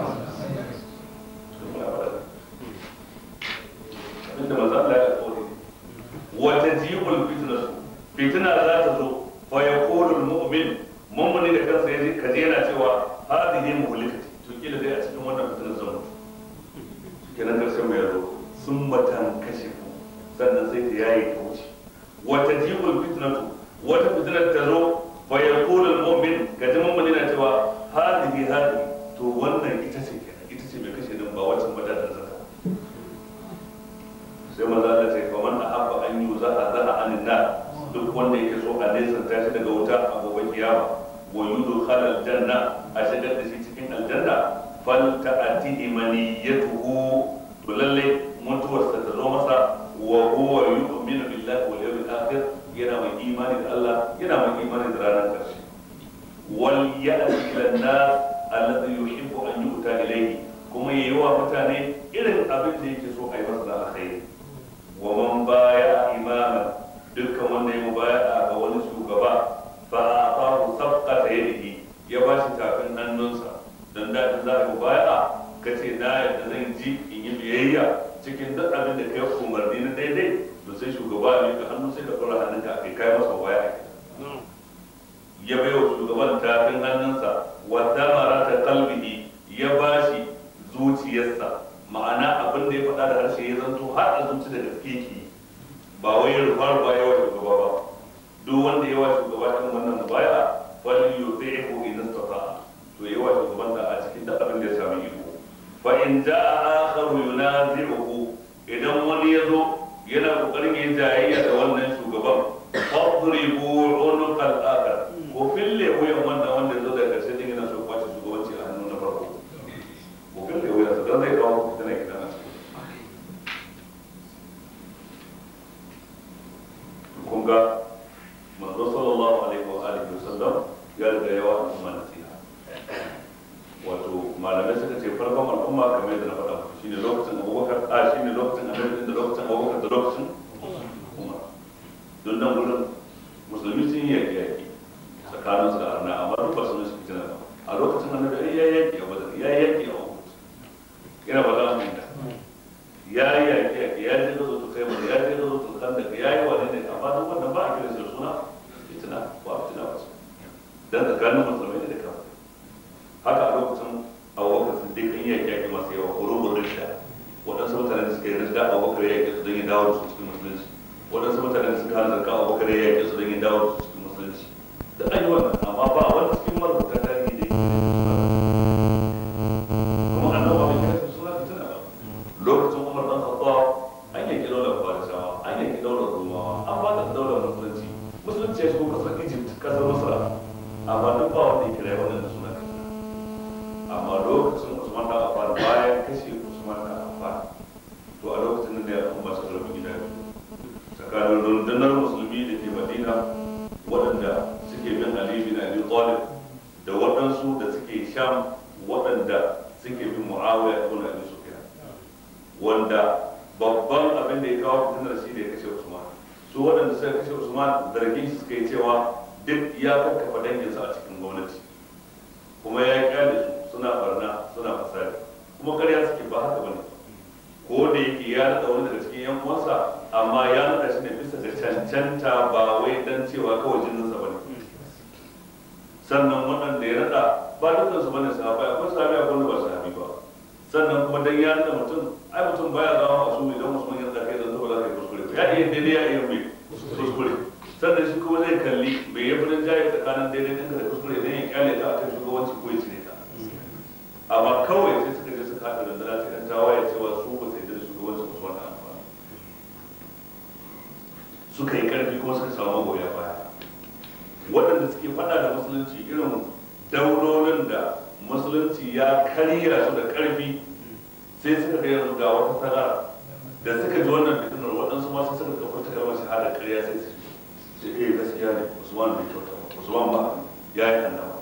inda maza Allah ya kore wata jibul fitna su fitna za ta zo fa yaqulu almu'min mu'mini da kansa yaji kaje yana cewa hadhihi muhlikati to kila dai a cikin wannan fitna zan mutu kenan karshen mai yazo sun matan kashe ku sannan sai ta yayi ta wuce wata jibul fitnatu wata fitnar ta zo fa yaqulu almu'min kaje mu'mini na cewa hadhihi hadhihi to wannan ita ce kenan ita ce mai kashe din ba wacce madadar zaka sai maza Allah ce fa man ahabba an yuzaha zaha anin nar duk wanda yake so a nesa ta shi daga wuta a gobe kiyama wa yudkhal aljanna a shigar da shi cikin aljanna fal ta'ati imaniyatuhu to lalle mutuwarsa ta zo masa wa huwa yu'minu billahi wal yawmil akhir yana mai imani da Allah yana mai imani da ranar karshe wal ya'ti ila an-nas alladhi yuhibbu an yu'ta ilayhi kuma yayi wa mutane irin abin da yake so a yi masa da alkhairi wa man baya imaman dukkan wanda ya mubaya ga wani shugaba fa atahu sabqata yadihi ya bashi tafin hannunsa dan da za a mubaya kace na yadda zan ji in yi biyayya cikin duk abin da kai umarni na daidai to sai shugaba ne ka hannu sai ka dora hannunka kai kai masa mubaya ya bayo shugaban tafin hannunsa wa damarata qalbihi ya bashi zuciyarsa ma'ana abin da ya faɗa da harshe ya zanto har a zuci da gaske ki ba wai rufar ba yawa shugaba ba duk wanda yawa shugaba kan wannan mubaya fal yuti'hu in istata to yawa shugaban da a cikin duk abin da ya sami iko fa in ja'a akharu yunazi'uhu idan wani ya zo yana kokarin yin jayayya da wannan shugaban fadribu unuqal akhar ko fille wuyan wannan wanda ya zo daga karshe din yana so kwace shugabanci a hannun na farko ko fille wuyan sa dan zai kawo kunga manzo sallallahu alaihi wa alihi wasallam ya riga yawa al'umma nasiha wato malamai suka ce farkon al'umma kamar yadda na faɗa shine lokacin abubakar a shine lokacin annabi da lokacin abubakar da lokacin umar don nan gurin musulmi sun yi yaƙi yaƙi tsakanin su da arna amma duk ba su ne su fitina ba a lokacin annabi ya yi yaƙi a badar ya yi yaƙi a uhud yana ba za mu yi ya yi yaƙi yaƙi ya je gazo ta kai mana ya je gazo ta kan daga ya yi wane ne amma duk wannan ba a kira da suna fitina ba fitina ba su dan tsakanin musulmai ne da kafin haka a lokacin abubakar sun dai kan yi yaƙi yaƙi masu yawa hurubun rishda waɗansu mutane da suka yi rishda abubakar ya yaƙi su don yin dawo da su cikin musulunci waɗansu mutane da suka hana zarka abubakar ya yaƙi su don yin dawo da su cikin musulunci da an yi wannan amma ba wani cikin marubuta tarihi da yake kuma annabawa bai kira su suna fitina ba lokacin umar dan khattab an yanki daular farisawa an yanki daular rumawa an ba da daular musulunci musulunci ya shigo kasar egypt kasar masra amma duk ba wanda ya kira wannan da suna kasa amma lokacin usman da affan bayan kashe usman da affan to a lokacin da ya al'umma suka rabu gida tsakanin rundunar musulmi da ke madina waɗanda suke bin ali bin abi talib da waɗansu da suke sham waɗanda suke bin muawiya ibn abi sufyan wanda babban abin da ya kawo fitinar shi da ya kashe Usman su waɗanda suka kashe Usman zargin shi suka yi cewa duk ya kakkafa danginsa a cikin gwamnati kuma ya kyale su suna barna suna fasari kuma karya suke ba haka bane ko da yake ya naɗa wani daga cikin yan uwansa amma ya naɗa shi ne bisa da cancanta ba wai dan cewa kawai jininsa bane sannan waɗanda ya naɗa ba dukansu bane sahabai akwai sahabi akwai wanda ba sahabi ba sannan kuma dan ya naɗa mutum ai mutum baya zama masu idan musulman ya zaka idan zuwa zaka yi kuskure ya iya daidai ya iya mai kuskure sannan shi kuma zai kalli bai yi furin jaye tsakanin daidai ɗinka da kuskure zai yi kyale ta akan shugabanci ko ya cire ta amma kawai sai suka je suka haɗa rundunar ta yan tawaye cewa su ba su yi da shugabancin Usman da amfani suka yi karfi kuma suka samu goya baya. Waɗanda suke faɗa da musulunci irin daulolin da musulunci ya karya su da karfi sai suka ga yanzu ga wata tazara da suka ji wannan fitinar waɗansu ma sai suka kafa ta kalmar shahada karya sai su ce eh gaskiya ne Usman bai kyauta ba Usman ba ya yi annaba.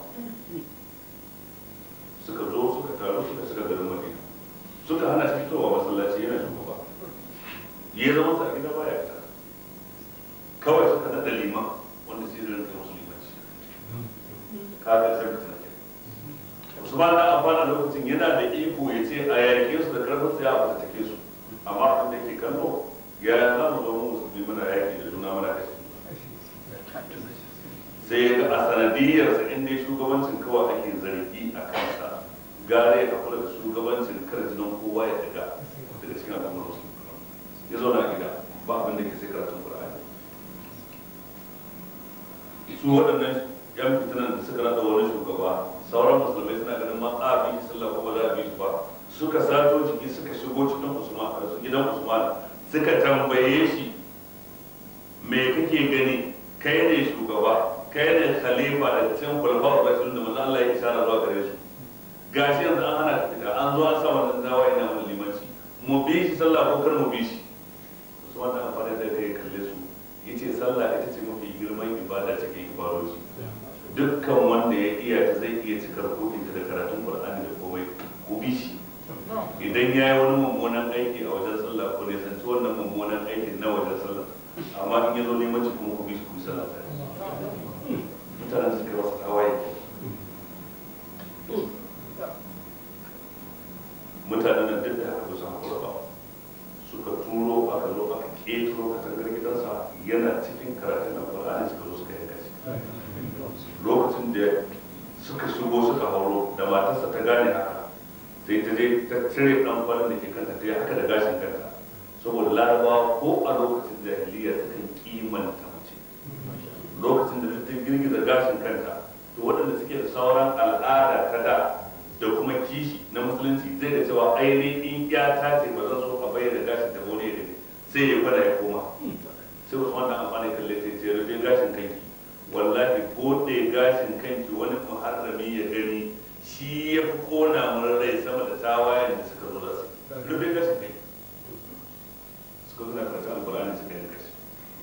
Suka zo suka taru suka shiga garin Madina suka hana shi fitowa masallaci yana shugaba ya zama sa gida baya fita kawai suka nada liman wanda shi zai rinka musu limanci kaga sai fitina ke Usman da Affan a lokacin yana da iko ya ce a yake su da karfin sai a take su amma abin da ke kallo ya za mu zama musulmi muna yaki da juna muna kashe sai ya ga a sanadiyarsa inda shugabancin kawai ake zargi a kansa gare ya kula da shugabancin kar jinin kowa ya daga daga cikin al'ummar musulmi ya zauna a gida ba abin da ke sai karatun Qur'ani. Su waɗannan yan fitinan da suka rada wani shugaba sauran musulmai suna ganin ma a bi shi sallah ko ba za a bi shi ba suka sato jiki suka shigo cikin Usman a su gidan Usman suka tambaye shi me kake gani kai ne shugaba kai ne khalifa da cikin khulafa rasul da manzo Allah ya isara zuwa gare su gashi yanzu an hana ka fita an zo an sa wannan dawa ina wani limanci mu bi shi sallah ko kar mu bi shi Usman da amfani da kai kalle su yace sallah ita ce mafi girman ibada cikin ibadoji dukkan wanda ya iya ta zai iya cikar kodin da karatun Qur'ani da komai ku bi shi idan ya yi wani mummunan aiki a wajen sallah ko ne sanci wannan mummunan aikin na wajen sallah amma in ya zo limanci kuma ku bi shi ku sallah ta mutanen suka wasu tawaye mutanen nan duk da haka ba su haƙura ba suka turo aka zo aka ƙetaro katangar gidansa yana cikin karatun Alƙur'ani suka zo suka yanka shi lokacin da suka shigo suka hauro da matarsa ta gane haka sai ta je ta cire ɗan kwanan da ke kanta ta yi haka da gashin kanta saboda larabawa ko a lokacin jahiliya ta kan kimanta mace lokacin da ta girgiza gashin kanta to waɗanda suke da sauran al'ada ta da da kuma kishi na musulunci zai da cewa ainihin ya ta ce ba zan so a bayyana gashin ta gone da sai ya gwada ya koma sai wasu wannan amfani kalle ta ce rufe gashin kanki wallahi bude gashin kanki wani muharrami ya gani shi ya fi kona mun rai sama da tawayen da suka zo da su rufe gashin kanki suka zo na karshen alkur'ani suka yanka shi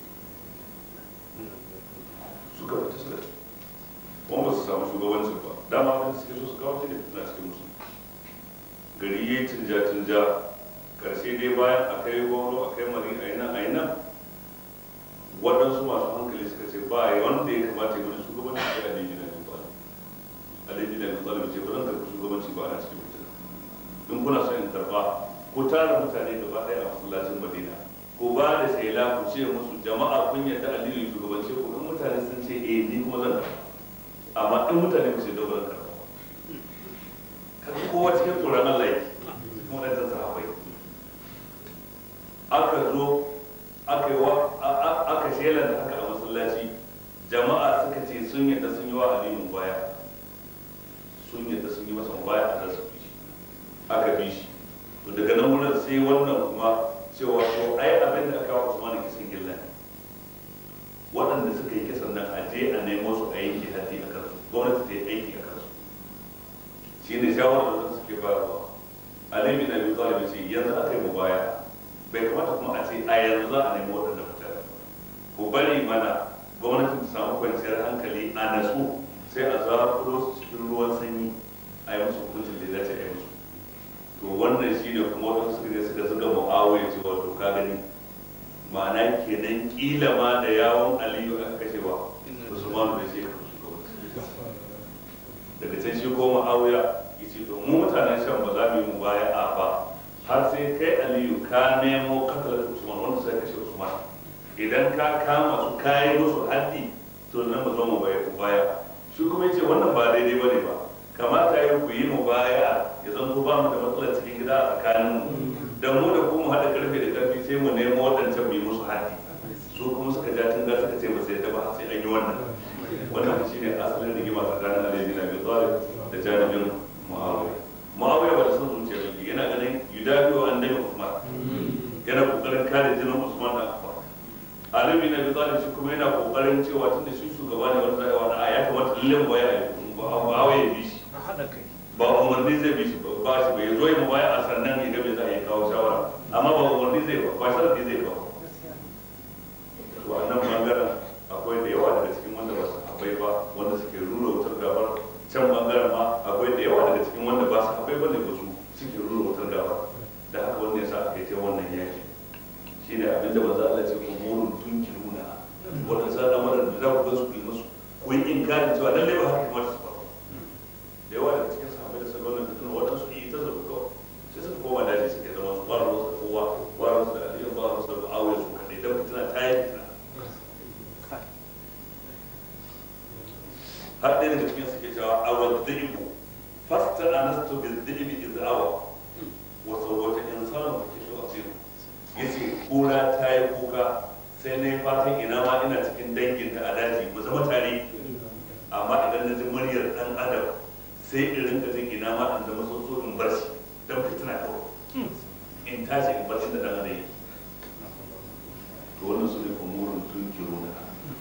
suka fita suka kuma ba su samu shugabancin ba dama abin da suke so su kawo shi ne na cikin musu gari ya yi canja-canja karshe dai bayan a kai goro a kai mari a yi nan a yi nan waɗansu masu hankali suka ce ba ya wanda ya kamata ya wani shugabanci sai Aliyu na Abi Talib Aliyu na Abi Talib ce ba zan karɓi shugabanci ba a cikin mutum in kuna son in karɓa ko tara mutane gaba ɗaya a masallacin Madina ko ba da shaila ku ce musu jama'a kun yarda Aliyu shugabanci ko in mutane sun ce eh ni kuma zan karɓa amma in mutane ku ce dole zan karɓa kaga kowa cikin tsoron Allah yake kuma waɗannan sahabbai aka zo aka yi wa aka shela da haka a masallaci jama'a suka ce sun yadda sun yi wa aliyu baya sun yadda sun yi masa baya a zasu bi shi aka bi shi to daga nan wurin sai wannan kuma cewa to ai abin da aka wa Usman kisan gilla ne waɗanda suka yi kisan nan a je a nemo su a yanke haddi a kansu gwamnati ta yi aiki a kansu shi ne shawarar da suke bayarwa Ali bin Abi Talib ce yanzu aka yi mu baya bai kamata kuma a ce a yanzu za a nemi waɗanda mutane ko bari mana gwamnati ta samu kwanciyar hankali a nasu sai a zafuro su cikin ruwan sanyi a yi musu hukuncin da ya dace a yi musu to wannan shi ne kuma waɗansu suka je suka zuga Muawiya cewa to ka gani ma'ana kenan kila ma da yawon Aliyu aka kashewa Usman da shi ka shugabanci daga can shi ko Muawiya yace to mu mutanen Sham ba za mu yi mubaya'a ba har sai kai Aliyu ka nemo katalar Usman wanda sai kashe Usman idan ka kama su kayi musu haddi to nan ba zo mu baya shi kuma yace wannan ba daidai bane ba kamata yi ku yi mu baya ya zan ku ba mu da matsalar cikin gida a tsakanin mu dan mu da ku mu haɗa karfe da karfi sai mu nemo waɗancan mu yi musu haddi su kuma suka ja tun ga suka ce ba sai da ba sai an yi wannan wannan shine asalin rigima tsakanin Ali bin Abi Talib da janibin Muawiya Muawiya ba da son zuciya yake yana ganin yudafi wa annabi Usman yana kokarin kare jinin Usman da Affan Ali bin Abi da shi shugaba ne wanda zai wani a ya kamata lalle mu baya ba ba wai bi shi ba umarni zai bi shi ba shi bai zo mu baya a sannan ya ga me za a yi kawo shawara amma ba umarni zai ba ba sharadi zai kawo to wannan bangaren akwai da yawa daga cikin wanda ba su akwai ba wanda suke rura wutar gabar can bangaren ma akwai da yawa daga cikin wanda ba su akwai bane ba su suke rura wutar gabar da haka wanda ya sa aka yi ta wannan yaki shi ne abinda manzo Allah ce ku murun tunkiruna wannan sa lamarin da za ku ga su ku yi musu ku yi inkarin cewa lalle ba haka kamar su ba da yawa daga cikin sahabbai da suka wannan fitin waɗansu yi ta zabu kawai sai suka koma daji suke zama su fara wasu da kowa fara wasu da aliyu fara wasu da awai su kaɗai don fitina ta yi fitina har ɗaya daga cikin suke cewa awal dhibu fasta anastu bil dhibi iz awa wa sawwata insanu fi shawasir yace kura ta yi kuka sai na yi fatan ina ma ina cikin danginta a daji mu zama tare amma idan na ji muryar dan adam sai in rinka jin ina ma in zama so so in bar shi dan fitina kawai in tashi in bar shi da dan adam yake to wannan su ne umurun tunkiruna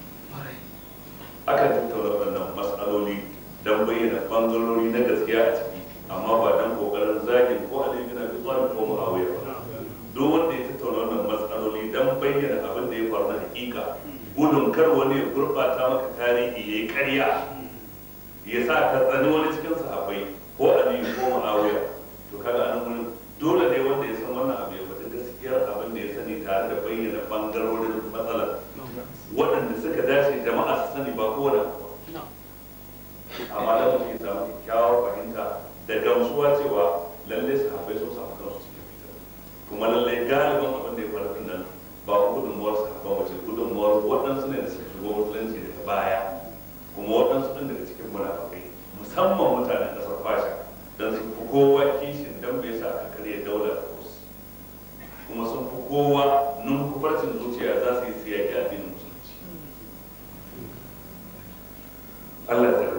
akan tattauna wannan mas'aloli don bayyana bangarori na gaskiya a ciki amma ba don kokarin zagin ko Ali bin Abi Talib ko Muawiya ba duk wanda ya tattauna wannan mas'aloli don bayyana abin da ya faru na hakika gudun kar wani ya gurbata maka tarihi yayi ƙarya ya sa ka tsani wani cikin sahabbai ko Ali ko Muawiya to kaga anan gurin dole ne wanda ya san wannan abu ya faɗi gaskiyar abin da ya sani tare da bayyana bangarorin matsalar waɗanda suka dace jama'a su sani ba kowane ba amma da mutum ya samu kyakkyawar fahimta da gamsuwa cewa lalle su haɓai sun samu kansu cikin fitar kuma lalle galibin abin da ya faru din nan ba gudunmuwar su haɓa wace gudunmuwar waɗansu ne da suka shigo musulunci daga baya kuma waɗansu ɗin daga cikin munafakai musamman mutanen ƙasar fasha don su fi kowa kishin don bai sa aka karya daular rus kuma sun fi kowa numfarcin zuciya za su yi siyaki addinin Allah ta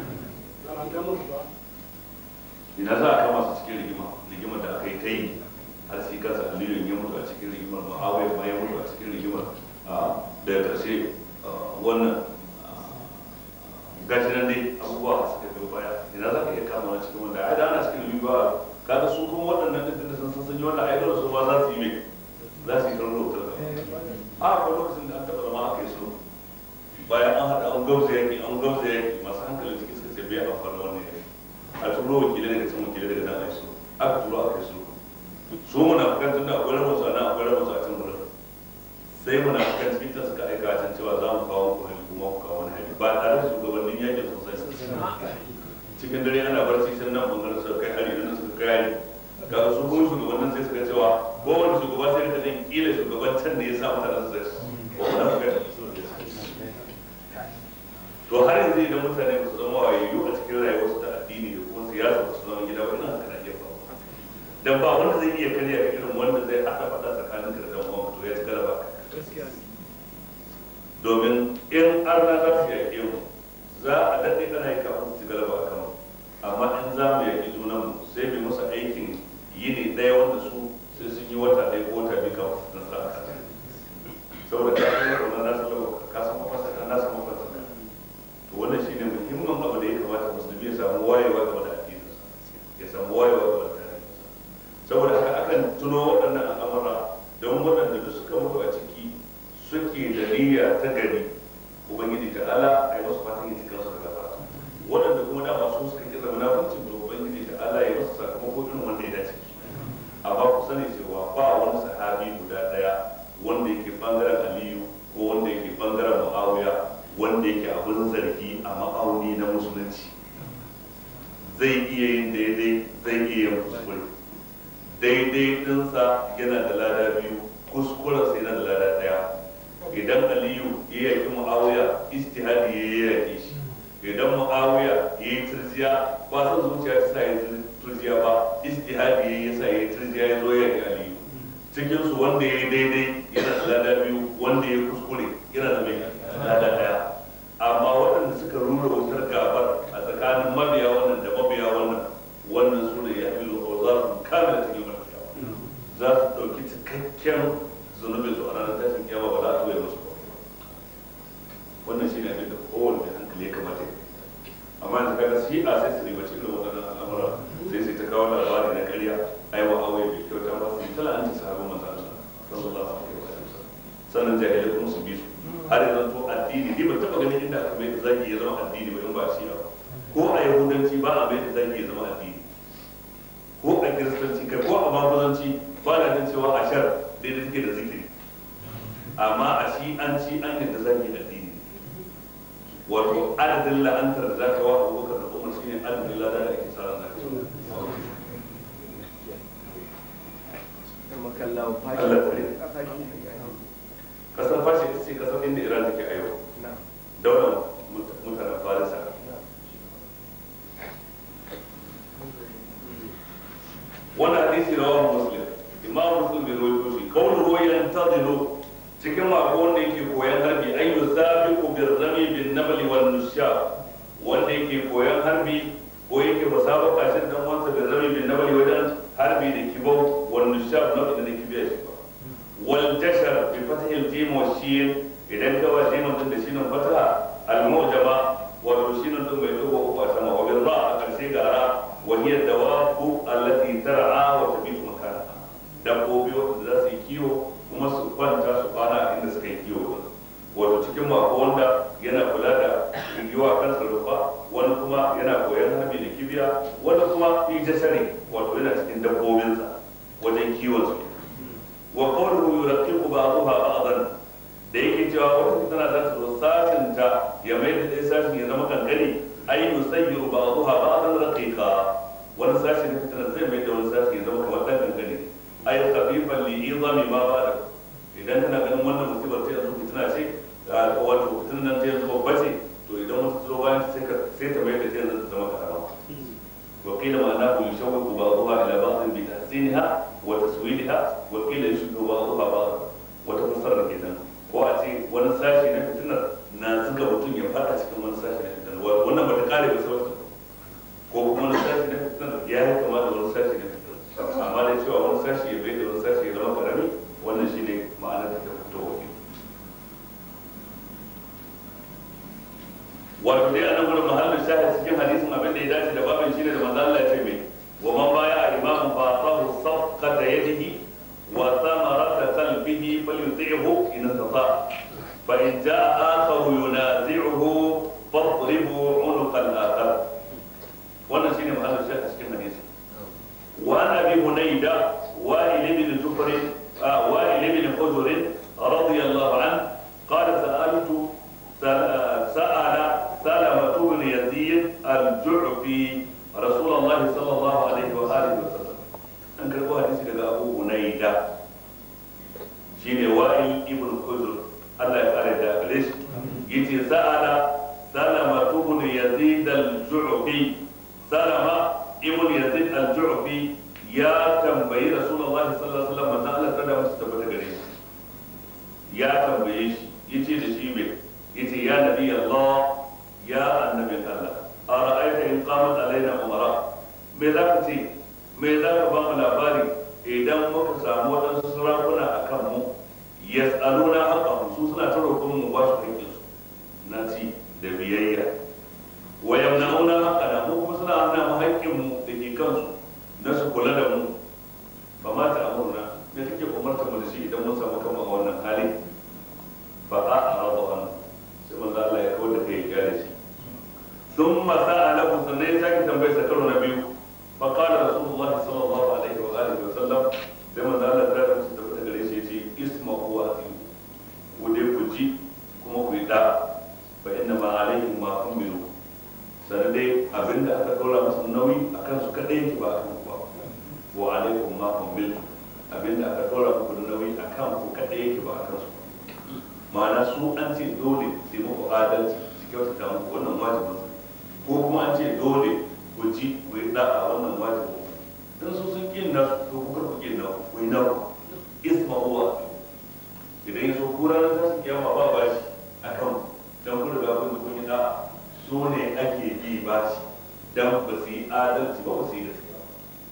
ina za a kama su cikin rigima rigimar da aka yi ta yi har sai kansa Aliyu ya mutu a cikin rigimar Muawiya ma ya mutu a cikin rigimar daga ƙarshe wannan gashi nan dai abubuwa suka biyo baya ina za ka iya kama wani cikin wanda ai da ana cikin rigima kaga su kuma waɗannan ɗin da sun san sun yi wannan ai su ma za su yi mai za su yi karno wutar da a akwai lokacin da an taɓa zama aka yi sulhu bayan an haɗa an gauza yaki an gauza yaki masu hankali cikin suka ce bai amfani wannan yaki a turo wakilai daga can wakilai daga nan a yi aka turo aka yi su su muna kan tunda akwai rabin su a nan akwai rabin su a can wurin sai muna kan cikin ta suka aika can cewa za mu kawo muku hali kuma ku kawo wani hali ba tare da shugabannin yakin sosai cikin dare ana barci sai nan bangaren suka kai hari nan suka kai hari ga su kuma shugabannin sai suka cewa kowane shugaba sai ka jin kila shugaban can ne ya sa mutanen su zai ko muna kai to har yanzu idan mutane ba su zama wayayyu a cikin rayuwarsu da addini da kuma siyasa ba su zama gida ba ina haka na iya faruwa dan ba wanda zai iya karya ka irin wanda zai haɗa faɗa tsakanin ka da dan uwan to ya ci galaba domin in arna za su yaƙe mu za a daɗe kana yi kafin su ci galaba a kama amma in za mu yaƙi junanmu sai mu musu aikin yini ɗaya wanda su sai sun yi wata ɗaya ko wata biyu kafin su nasara a kan saboda ka san wannan nasu lokaci ka san mafasa na san mafasa to wannan shine muhimmin abu da ya kamata musulmi ya samu wayewa game da addininsa ya samu wayewa game da tarihinsa saboda haka akan tuno waɗannan al'amura don waɗanda da suka mutu a ciki suke da niyya ta gari ubangiji ta ala a yi masu fatan yin cikin su da gaba waɗanda kuma dama su suka kira munafincin da ubangiji ta ala ya masu sakamako irin wanda ya dace amma ku sani cewa ba wani sahabi guda ɗaya wanda yake bangaren aliyu ko wanda yake bangaren muawiya wanda yake abin zargi a ma'auni na musulunci zai iya yin daidai zai iya yin kuskure daidai dinsa yana da lada biyu kuskuren sai yana da lada daya idan aliyu ya yaki muawiya istihadi ya yaki shi idan muawiya ya yi turjiya ba san zuciya ta sa ya turjiya ba istihadi ya sa ya yi turjiya ya zo ya yaki aliyu cikin su wanda ya yi daidai yana da lada biyu wanda ya kuskure yana da mai lada daya amma waɗanda suka rura wutar gabar a tsakanin mabiya wannan da mabiya wannan wannan su ne ya fi zuwa za su kame da cikin mafiya za su ɗauki cikakken zunubin su a ranar tashin kiyama ba za a tuwaye musu ba wannan shi ne abin da kowane hankali ya kamata ya amma yanzu kaga shi a sai su ribaci irin waɗannan al'amura sai sai ta kawo labari na ƙarya ai wa aure bai kyauta ba su yi tala an ta sahabin manzo Allah sallallahu alaihi wa sallam sannan jahilai kuma su bi su har yanzu to addini ni ba taɓa ganin inda aka mai da zaki ya zama addini ba in ba shi ba ko a yahudanci ba a mai da zaki ya zama addini ko a kiristanci kai ko a mafazanci ba na jin cewa a shar daidai suke da zikiri amma a shi an ci an yadda zaki addini wato adadin la'antar da za ka wa abubakar da umar shine adadin lada da ake tsara zaka kasar fashi ita ce kasar inda iran take a yau daular mutanen farisa wannan hadisi rawan muslim imam muslim bai rawaito shi kawai ruwayan tadilu cikin mako wanda yake koyan harbi an yi sabiqu bir rami bin nabli wal nushab wanda yake koyan harbi ko yake musabaka shi dan wanda bin rami bin nabli wajen harbi da kibau wal nushab na da kibiya shi ba wal jashar bi fathi al jim wa shin idan ka wa jim din da shinin fatha al mujama wato shinin din mai dogo ko sama wa bil ra a karshe gara wa hiya dawabu allati tar'a wa tabitu makana dabbobi wanda za su yi kiwo kuma su kwanta su kwana a inda suka yi kiwo wato cikin mako wanda yana kula da yiwuwa kan sarrafa wani kuma yana koyon harbi da kibiya wani kuma yi jasari wato yana cikin dabbobinsa wajen kiwon su wa qawluhu yuraqiqu ba'daha ba'dan da yake cewa wata tana za su sashin ta ya mai da dai sashin ya zama kankani ay yusayyiru ba'daha ba'dan raqiqa wani sashin ne tana zai mai da wani sashi ya zama kamar dan kankani ay khafifan li idami ma ba'da idan kana ganin wannan musibar ta yanzu fitina ce wato fitinan nan ta yanzu babba ce to idan wata zo bayan sai ka sai ta mai da ta yanzu ta zama karama wa qila ma'anahu yushawwiqu ba'daha ila ba'din bi tahsinha wa taswiliha wa qila yushawwiqu ba'daha ba'dan wata fasarar kenan ko a ce wani sashi na fitinar na zuga mutum ya fada cikin wani sashi na fitinar wannan bata kare ba sai ko kuma wani sashi na fitinar ya yi kama da wani sashi na fitinar amma da cewa wani sashi ya bai da wani sashi ya zama karami wannan shi ne ma'anar da ta fito wa wato dai a nan gudun mahallin shahid cikin hadisin abin da ya dace da babin shi ne da manzo Allah ya ce mai wa man baya a imamun fa atahu safqata yadihi wa thamarata qalbihi falyuti'hu in istata fa in ja'a akharu yunazi'uhu fadribu 'unuqa al-akhar wannan shine mahallin shahid cikin hadisi wa an abi hunayda wa ibn jufr وائل بن حجر رضي الله عنه قال سألت سأل سلمة بن يزيد الجعفي رسول الله صلى الله عليه وآله وسلم أنكر حديث لك أبو هنيدة شين وائل بن حجر الله يقال ده ليش يتي سأل سلمة بن يزيد الجعفي سلمة ابن يزيد الجعفي ya tambayi rasulullahi sallallahu alaihi wasallam manzo Allah kada musu tabbata gare shi ya tambaye shi yace da shi me yace ya nabi Allah ya annabi Allah ara'aita in qamat alaina umara me za ka ce me za ka ba mu labari idan muka samu wadansu sarakuna akan mu yas'aluna haqqahum su suna ta roƙon mu ba su haƙƙin su na ci da biyayya wa yamna'una haqqana mu kuma suna hana mu haƙƙin mu da ke kansu na su kula da mu ba ma ta amurna da take umarta mu da shi idan mun samu kama a wannan hali ba a araba an sai manzo Allah ya kawo da kai ya da shi thumma sa'alahu sannan ya sake tambayar sa karo na biyu fa qala rasulullah sallallahu alaihi wa alihi wa sallam sai manzo Allah ya tsara shi tabbata gare shi yace isma'u wa ati'u ku dai ku ji kuma ku yi da fa inna ma alaihim ma umiru sannan dai abinda aka dora musu nauyi akan su kadai yake ba akan ku ba wa alaikum ma umiltu abinda aka dora muku da nauyi akan ku kadai yake ba akan su ma'ana su an ce dole su yi muku adalci su kyautata muku wannan wajibin su ko kuma an ce dole ku ji ku yi da'a wannan wajibin dan su sun kin nasu to ku karku kin naku ku yi naku isma huwa idan yaso ku ranar ta su kiyama ba bashi akan dan ku riga kun kun yi da'a su ne ake bi bashi dan ba su yi adalci ba ba su yi gaskiya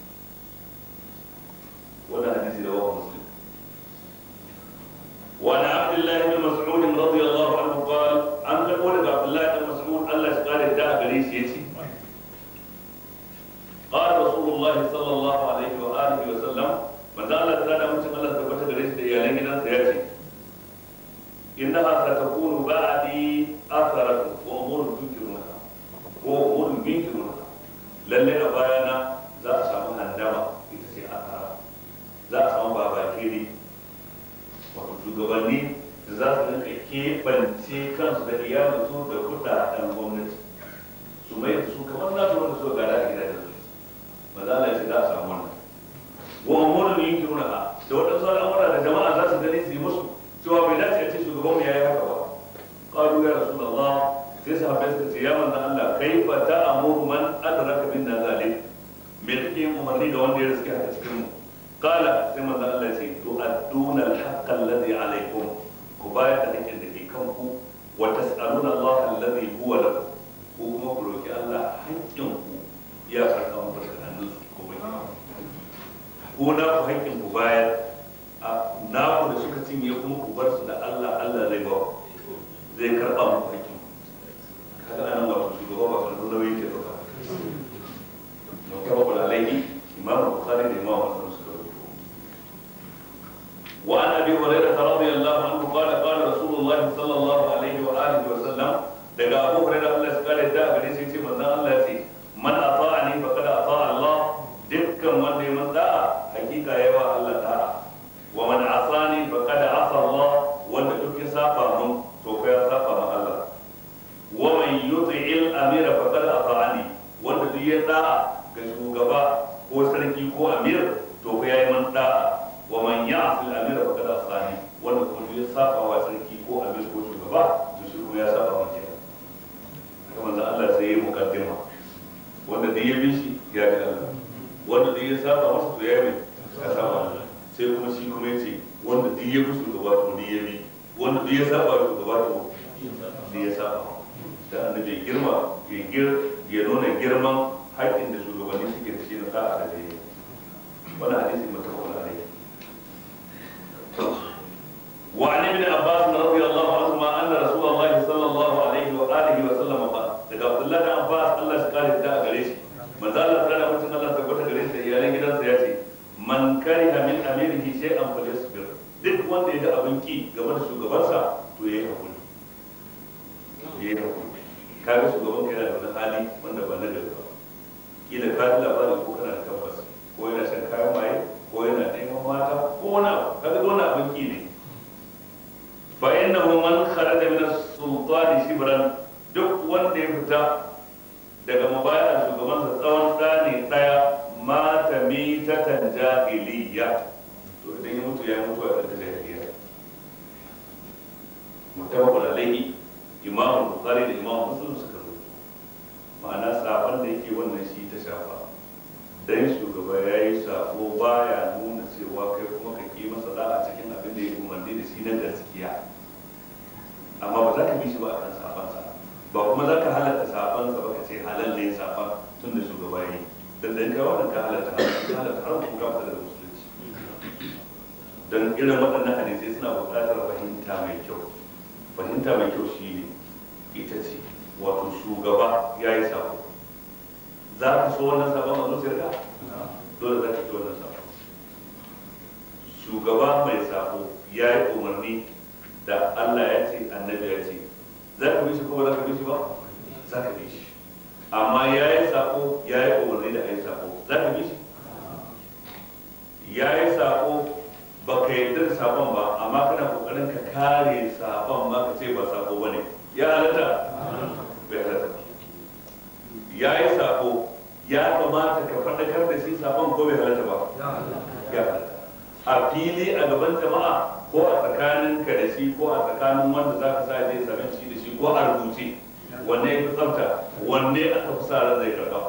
wannan hadisi da wa muslim وعن عبد الله بن مسعود رضي الله عنه قال عن قول عبد الله Allah shi kare da gare shi yace qala rasulullahi sallallahu alaihi wa alihi wa sallam manzo Allah ta da mutum Allah tabbata gare shi da iyalan gidansa yace innaha satakunu ba'di atharatu wa umurun tunkiruna wa umurun tunkiruna lalle a bayana za a samu handama ita ce athara za a samu babakere wato shugabanni za su rinka keɓance kansu da iyalinsu da kuɗaɗen gwamnati su mai da su kamar nasu wanda suka gada a gidajen su ba za a ce za a samu wannan wa umurin yin kiruna da waɗansu al'amura da jama'a za su gani su yi musu cewa bai dace a ce shugabanmu ya yi haka ba ƙalu ya rasu da Allah sai sahabbai suka ce ya manzan Allah kai fa ta amuru man adraka min zalim me kake yin umarni da wanda ya riske haka cikin mu qala sai manzan Allah ce tu'adduna al-haqqa alladhi alaykum ku bayar da hakkin da ke kanku wa tas'aluna Allah alladhi huwa lakum ko kuma ku roki Allah hakkin ku ya karɓa muku daga hannun su ko bai ko na ku hakkin ku bayar a na ku da suka cinye kuma ku bar su da Allah Allah zai ba zai karɓa muku hakkin kaga anan wato shugaba ba kan nuna yake doka mutawakkel alaihi imam bukhari da imam muslim suka rubuto wa an abi hurairah radiyallahu anhu qala qala rasulullah sallallahu alaihi wa alihi wa sallam daga abu hurairah Allah ya kare da gare shi ce manzon Allah ya ce man ata'ani faqad ata'a Allah dukkan wanda ya man da'a hakika yawa Allah da'a wa man asani faqad asa Allah wanda duk ya saba mun to fa ya saba ma Allah wa man yuti'il amira faqad ata'ani wanda duk ya da'a ga shugaba ko sarki ko amir to fa yayi man da'a wa man ya'si al-amira faqad asani wanda kuma duk ya saba wa sarki ko amir ko shugaba to shi kuma ya saba ma kenan kuma manzo Allah sai ya mukaddima wanda duk ya bi shi ya bi Allah wanda duk ya saba masa to ya bi ya saba sai kuma shi kuma yace wanda duk ya bi shugaba to duk ya bi wanda duk ya saba shugaba to duk ya saba da annabi girma ya gir ya nuna girman haƙƙin da shugabanni suke da shi na sa'a da dai wannan hadisi mutafaqun alayhi wa an ibn abbas radiyallahu anhu ma anna rasulullah sallallahu alaihi wa alihi wa sallam qala daga abdullah da abbas Allah ya kare da gare shi manzo Allah ta da mutum Allah ta gwada gare shi da iyalan gidansa ya ce man kariha min amirihi shay'an falyasbir duk wanda ya ga abin ki game da shugabansa to yayi hakuri yayi hakuri kaga shugaban kai yana da hali wanda ba na gari ba kila ka ji labari ko kana da tabbas ko yana shan kayan maye ko yana neman mata ko wani abu kaga dole abin ki ne fa innahu man kharaja min as-sultani shibran duk wanda ya fita daga mabaya shugaban sa tsawon tsani daya mata mitatan jahiliya to idan ya mutu ya mutu a cikin jahiliya mutabaqun alayhi imam bukhari da imam muslim suka rubuta ma'ana safan da yake wannan shi ta shafa dan shugaba yayi safo baya nuna cewa kai kuma ka ki masa da a cikin abin da yake umarni da shi na gaskiya amma ba za ka bi shi ba akan safan sa ba kuma za ka halatta safan sa ba ka ce halal ne safan tun da shugaba yayi dan dan kai wannan ka halatta ka halatta har ku ka fita daga musulunci dan irin waɗannan hadisi suna buƙatar fahimta mai kyau fahimta mai kyau shi ne ita ce wato shugaba ya yi sabo za ka so wannan sabon a zuciyarka dole za ka so wannan sabon shugaba mai sabo ya yi umarni da Allah ya ce annabi ya ce za ka bi shi ko ba za ka bi shi ba za ka bi shi amma ya yi sabo ya yi umarni da a yi sabo za ka bi shi ya yi sabo ba ka yarda da sabon ba amma kana kokarin ka kare sabon ma ka ce ba sabo ba ne ya halatta bai halatta ya yi sabo ya kamata ka faɗakar da shi sabon ko bai halatta ba ya halatta a fili a gaban jama'a ko a tsakanin ka da shi ko a tsakanin wanda za ka sa zai same shi da shi ko a rubuce wanne ya fi tsafta wanne aka fi sa ran zai karɓa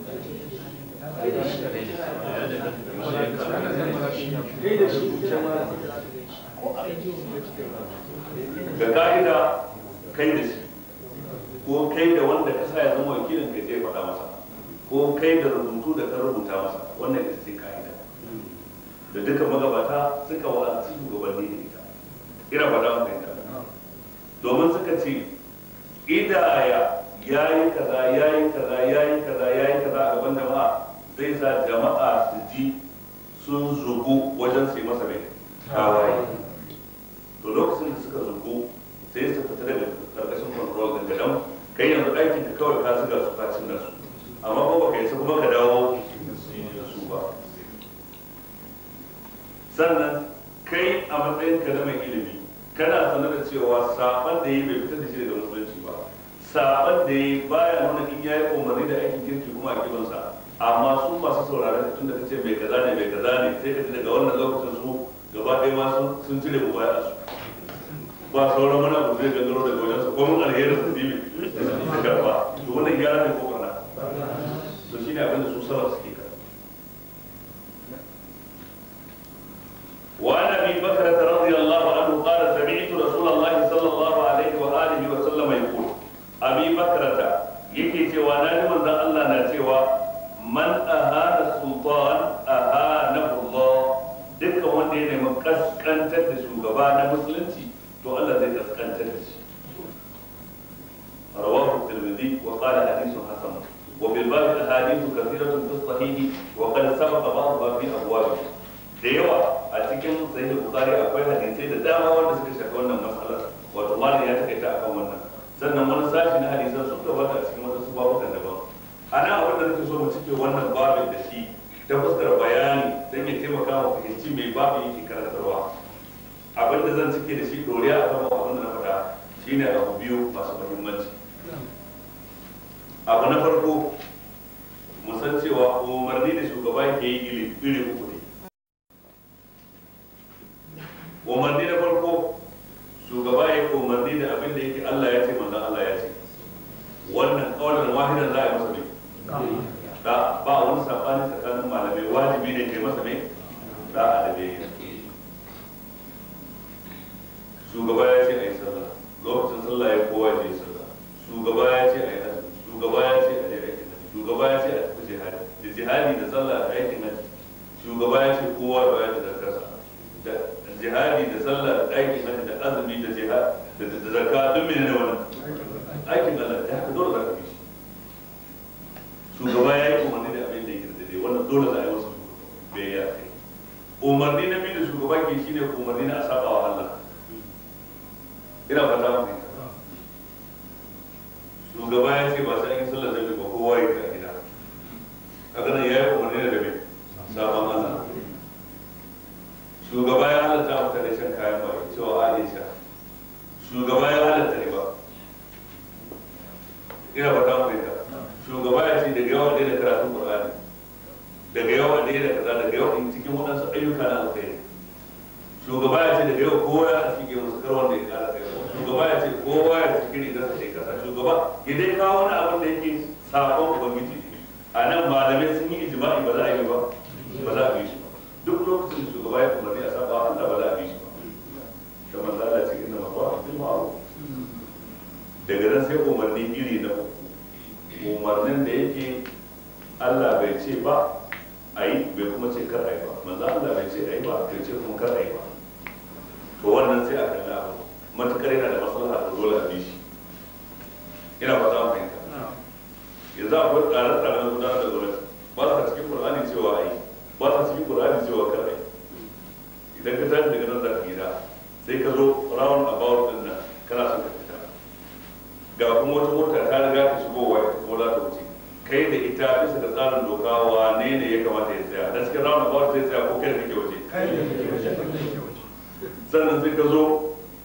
ga ka'ida kai da shi ko kai da wanda ka sa ya zama wakilin kai zai faɗa masa ko kai da rubutu da ka rubuta masa wannan ita ce ka'ida da duka magabata suka wa'azi shugabanni da ita ina faɗa maka ita domin suka ce idaya yayi kaza yayi kaza yayi kaza yayi kaza a gaban jama'a zai sa jama'a su ji sun zugu wajen su yi masa mai tawaye. To lokacin da suka zugu sai su fita daga karkashin control din gadan kai yanzu aikin ka kawai ka zuga su ka cin da su amma ko baka yi su kuma ka dawo da su ba. Sannan kai a matsayin ka na mai ilimi kana sanar da cewa saban da yi bai fitar da shi daga musulunci ba, saban da yi baya nuna in yayi umarni da aikin kirki kuma a kibansa, amma su masu sauraron tun da kace mai kaza ne mai kaza ne sai ka ji daga wannan lokacin su gaba ɗaya ma sun cire mu baya su ba sauran wani abu zai gangaro daga wajen su ko mun alherin su dibi su karba. To wannan gyara ne ko kana to shine abin da su salaf suke ka. وعن ابي بكر رضي الله عنه قال سمعت رسول الله صلى الله عليه واله وسلم يقول ابي بكر yake cewa na ji manzon Allah na cewa man ahana sultan ahanahu Allah, dukkan wanda ya nemi kaskantar da shugaba na musulunci to Allah zai kaskantar da shi. rawahu tirmidhi wa qala hadithun hasan wa bil bab ahadithu kathiratun fi sahih wa qad sabaqa ba'dha fi abwab. Da yawa a cikin sahih bukhari akwai hadisai da dama wanda suka shafi wannan mas'ala, wato malam ya takaita akan wannan. Sannan wani sashi na hadisan sun gabata a cikin wasu babukan daban. Ana abin da nake so mu cike wannan babin da shi ta fuskar bayani don ya taimaka wa fahimci mai babin yake karantarwa. Abin da zan cike da shi doriya a kan abin da na faɗa shine abu biyu masu muhimmanci. Abu na farko mu san cewa umarni da shugaba ke yi iri uku ne. Umarni na farko shugaba ya umarni da abin da yake Allah ya ce manzon Allah ya ce, wannan kawalan wahidan za a yi masa ne da ba wani sabani tsakanin malamai, wajibi ne kai masa ne da adabi. Shugaba ya ce a yi sallah, lokacin sallah ya kowa ya yi sallah. Shugaba ya ce a yi azumi, shugaba ya ce a je aikin haji, shugaba ya ce a tafi jihadi, da jihadi da sallah da aikin haji shugaba ya ce kowa ya bayar da zakarsa, da jihadi da sallah da aikin haji da azumi da jihad da zakka duk mene ne wannan aikin Allah da haka dole za ka bi shi. Shugaba ya yi umarni da abin da yake da daidai, wannan dole za a yi wasu biyayya kai. Umarni na biyu da shugaba ke shine umarni na asaba wa Allah. Ina fata mu ne. Shugaba ya ce ba sai an yi sallar jami'a ba kowa ya ka gida. Kaga nan ya yi umarni da me sabon Allah. Shugaba ya halatta mutane shan kayan maye cewa Aisha. Shugaba ya halatta riba. Ina fata mu ne. Shugaba ya ce daga yawan ɗaya da karatun Qur'ani, daga yawan ɗaya da kaza, daga yawan cikin waɗansu ayyuka na alkhairi. Shugaba ya ce daga yau kowa ya cike musu kar wanda ya kara kai. Shugaba ya ce kowa ya cike rigar sa sai kasa. Shugaba ya dai kawo wani abin da yake sabon ubangiji. A nan malamai sun yi ijma'i ba za a yi ba, ba za a bi shi ba. Duk lokacin da shugaba ya umarni a saba Allah ba za a bi shi ba. Kamar za a ce inna mawa bil ma'ruf. Daga nan sai umarni iri na uku. Umarnin da yake Allah bai ce ba a yi, bai kuma ce kar a yi ba. Manzo Allah bai ce a yi ba, bai ce kuma kar a yi ba. To wannan sai a kalli abu matukar yana da maslaha da dole a bi shi. Ina fata mu fahimta. Yanzu akwai tsare-tsaren gudanar da gwamnati ba sa cikin Qur'ani cewa a yi, ba sa cikin Qur'ani cewa kar a yi. Idan ka tashi daga nan za ka gida sai ka zo round about din nan kana son ka fita. Ga kuma wata mota ta riga ka shigo wa ko za ta wuce. Kai da ita bisa da tsarin doka wane ne ya kamata ya tsaya? Dan cikin round about zai tsaya ko kai da kake waje? Kai da kake waje. Sannan sai ka zo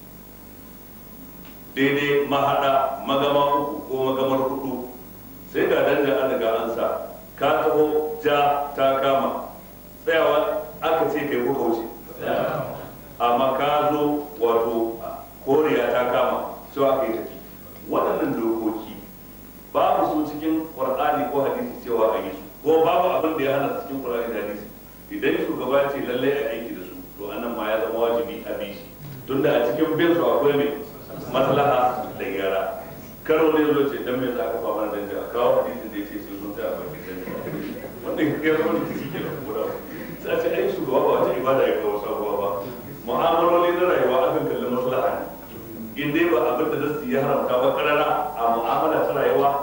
daidai mahaɗa magama uku ko magamar hudu sai ga danja an daga an sa ka taho ja ta kama tsayawa aka ce kai ko kauce amma ka zo wato koriya ta kama so aka yi tafi. Waɗannan dokoki babu su cikin Qur'ani ko hadisi cewa a yi su, ko babu abin da ya hana cikin Qur'ani da hadisi. Idan shugaba ce lallai a aiki da su to anan ma ya zama wajibi a bi shi, tunda a cikin bin su akwai mai maslaha da gyara. Karo ne zo ce dan me za ka fama da danja, kawo hadisin da yake sai sun tsaya bakin danja. Wannan kai zo ne cikin da kuma sai ce ai shugaba ba wata ibada ya kawo sabuwa ba. Mu'amaloli na rayuwa akan kalli maslaha ne. In dai ba abin da nasu ya haramta ba karara a mu'amala ta rayuwa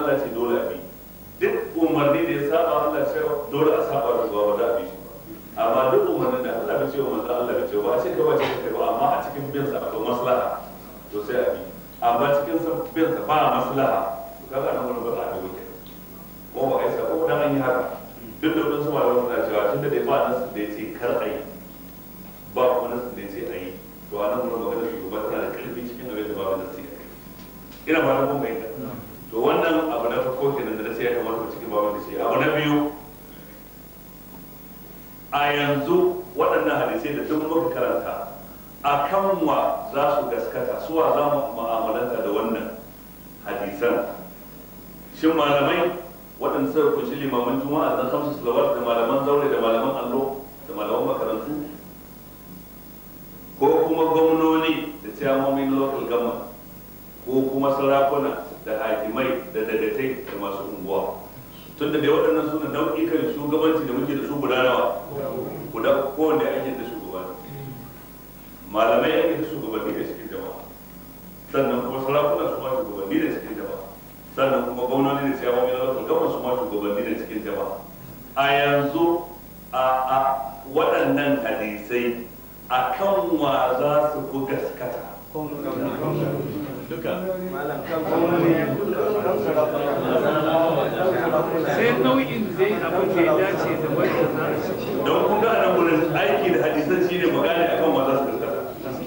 Allah ce dole a bi duk umarni da ya saba Allah ce dole a saba da ba da bi shi amma duk umarnin da Allah bai ce wa manzo Allah bai ce ba sai kawai ce kai ba amma a cikin bin sa akwai maslaha to sai a bi amma cikin sa bin sa ba maslaha to kaga nan wani ba za a bi ke ko ba ai sa ko dan an yi haka duk da wadansu malaman suna cewa tunda dai ba nasu da yace kar a yi ba kuma nasu da yace a yi to a nan wani magana shugaba tana da karfi cikin abin da babu nasu ya kai ina ba da kun bayyana to wannan abu na farko kenan da na sai ya kamata cikin babu da shi abu na biyu a yanzu waɗannan hadisai da duk muka karanta a kan wa za su gaskata suwa za mu mu'amalanta da wannan hadisan shin malamai waɗanda suka kunshi limaman juma'a da kamsu salawat da malaman zaure da malaman allo da malaman makarantu ko kuma gwamnoni da ciyamomin local government ko kuma sarakuna da hakimai da dagatai da masu unguwa tun da dai waɗannan suna nau'ikan shugabanci da muke da su guda nawa guda kowanne ake da shugabanci malamai ake da shugabanni da cikin jama'a sannan kuma sarakuna su ma shugabanni da cikin jama'a sannan kuma gwamnati da ciyawa mai lalata gama su ma shugabanni da cikin jama'a a yanzu a waɗannan hadisai a kan wa za su ku gaskata duka sai nau'in zai abin da ya dace da wanda za su don kun ga nan wurin aiki da hadisan shine mu gane akan wa za su gaskata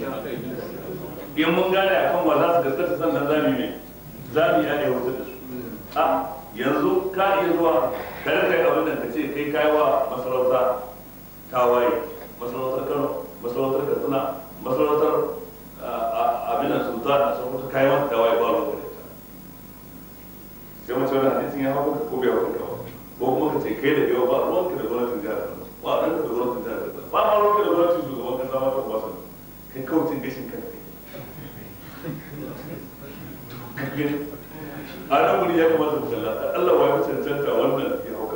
in mun gane akan wa za su gaskata sannan za mu yi za mu yi arewa da su a yanzu ka iya zuwa kare kai abin da ka ce kai kai wa masarauta tawaye masarautar Kano masarautar Katsina masarautar abin da sultan a sun kusa kayan wata tawaye ba ruwa da ita sai mace wani hadisin ya hau ko bai hau kawo ko kuma ka ce kai da yawa ba ruwan ka da gwamnatin jihar Kano ba ruwan ka da gwamnatin jihar Kano ba ma ruwan ka da gwamnatin shugaban kasa ma ta kwasan kai kawai cin gashin kanka a nan wuri ya kamata mu kalla Allah wa ya cancanta wannan ya hauka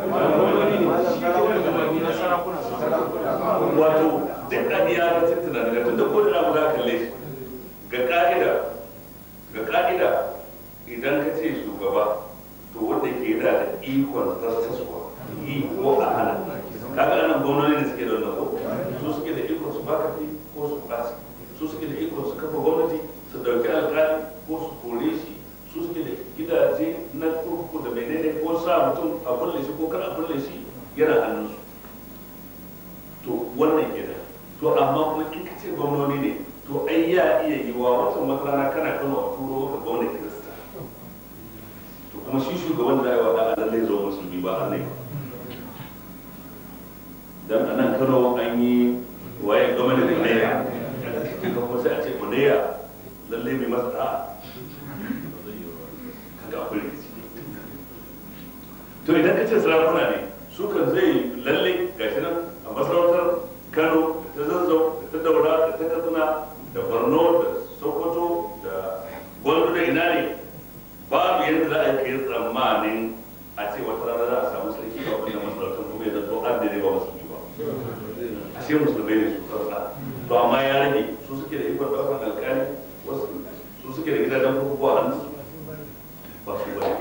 wato duk an ya ga tattuna daga tunda ko da abu za kalle shi ga ka'ida ga ka'ida idan ka ce shugaba to wanda ke da ikon zartaswa yi ko a hana kaga anan gwamnati da suke da wannan ko su suke da ikon su baka fi ko su basi su suke da ikon su kafa gwamnati su dauki alƙali ko su kore shi su suke da gidaje na kurkuku da menene ko sa mutum a kulle shi ko kar a kulle shi yana hannunsu to wannan kenan to amma kuma in ka ce gwamnoni ne to ai ya iya yi wa wata matsala kana Kano a turo maka gwamnati kirista to kuma shi shugaban da yawa da lallai zo musulmi ba annai dan anan Kano an yi waye gwamnati da ne kuma sai a ce kunayya lalle mai masa da'a kaga akwai rikici to idan ka ce sarakuna ne su kan zai lalle gashi nan a masarautar Kano da ta Zazzau da ta Daura da ta Katsina da Borno da Sokoto da Gwandu da ina ne babu yadda za a yi kai tsammanin a ce wata rana za a samu sarki a wannan masarautar kuma ya zanto an da ne ba musulmi ba a ce musulmai ne su sarsa to amma ya rage su suke da ikon ɗaukar alƙali wasu su suke da gidajen kurkuku a hannun ba su ba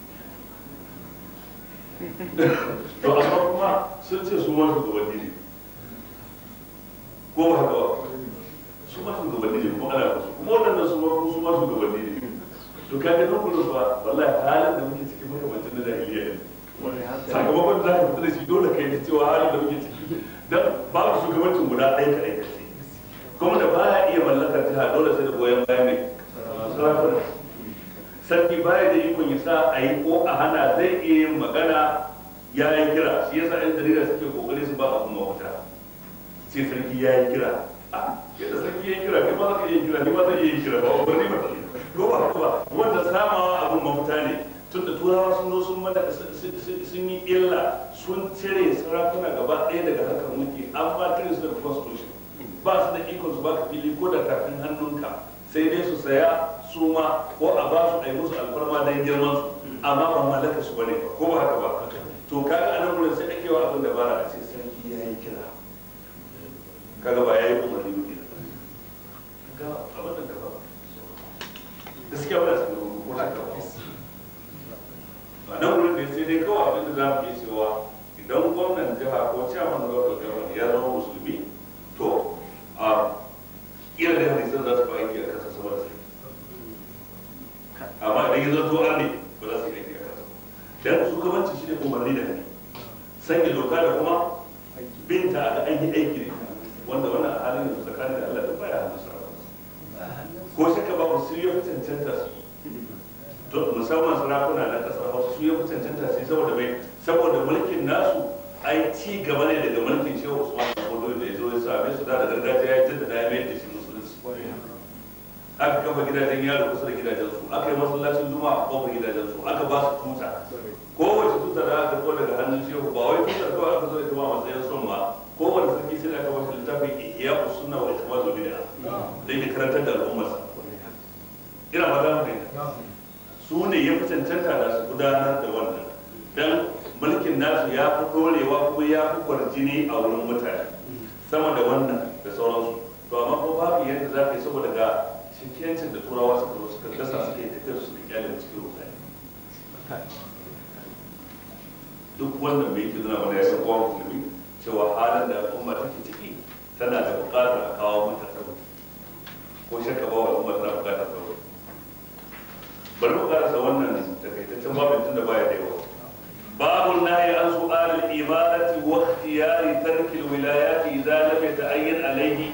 to amma kuma sun ce su ma shugabanni ne ko ba haka ba su ma shugabanni ne kuma ana kusa kuma waɗannan su ma su ma shugabanni ne to kaga nan gurin ba wallahi halin da muke ciki makamancin na jahiliya ne sakamakon da za ka fita da shi dole kai ta cewa halin da muke ciki dan babu shugabancin guda ɗaya ka aikace kuma da baya iya mallakar jiha dole sai da goyon bayan mai sarakuna sarki baya da ikon ya sa a yi ko a hana zai iya yin magana ya yi kira shi yasa yan jarida suke kokari su ba abun mafita sai sarki ya yi kira a yadda sarki ya yi kira kai ma za ka iya kira ni ma zai iya yin kira ba wa bari ba ko ba ko ba wanda samawa abun mafita ne tun da turawa sun zo sun mana sun yi illa sun cire sarakuna gaba ɗaya daga harkar mulki an ba cire su daga constitution ba su da ikon su baka fili ko da tafin hannunka sai dai su saya su ma ko a ba su a yi musu alfarma don girman su amma ba mallaka su bane ba ko ba haka ba to kaga anan gurin sai ake wa abin da bara a ce sarki ya yi kira kaga ba ya yi umarni ne kaga abin da gaba gaskiya ba su ko haka ba za mu iya cewa idan gwamnan jiha ko chairman na local government ya zama musulmi to a kila da hadisan za su fi aiki a kansa sama da sai amma idan ya zato an ne ba za su yi aiki a kansa dan shugabanci shi ne umarni da ne sanya doka da kuma binta a aiki aiki ne wanda wannan a halin yanzu tsakanin da Allah da baya hannun sa ko shakka ba su yi cancanta su to musamman sarakuna na kasar Hausa su yi cancanta su saboda mai saboda mulkin nasu ai ci gaba ne daga mulkin Shehu Usman Fodo da ya zo ya same su da gargajiya ya tada da ya mai da shi musulunci aka kafa gidajen yaro kusa da gidajen su aka yi masallacin juma'a a kofar gidajen su aka ba su tuta kowace tuta da aka ko daga hannun shehu ba wai tutar kawai aka zo da kuma matsayin son ma kowane sarki sai da aka ba shi littafin ihya sunna wa ikhmadul bid'a da yake karantar da al'ummar ina magana ne su ne ya fi cancanta da su gudanar da wannan dan mulkin nasu ya fi dorewa kuma ya fi kwarjini a wurin mutane sama da wannan da sauransu to amma ko babu yadda za ka yi saboda ga shikiyancin da turawa suka zo suka dasa suka yi tafiyar suka kyale cikin rudani duk wannan mai yake nuna mana ya san kowa musulmi cewa halin da al'umma take ciki tana da buƙatar a kawo mata tsaro ko shakka ba wa al'umma tana buƙatar tsaro bari mu karasa wannan takaitaccen babin tun da baya da yawa babu nahi an su'al al-imarati wa ikhtiyari tarki al-wilayati idza lam yata'ayyan alayhi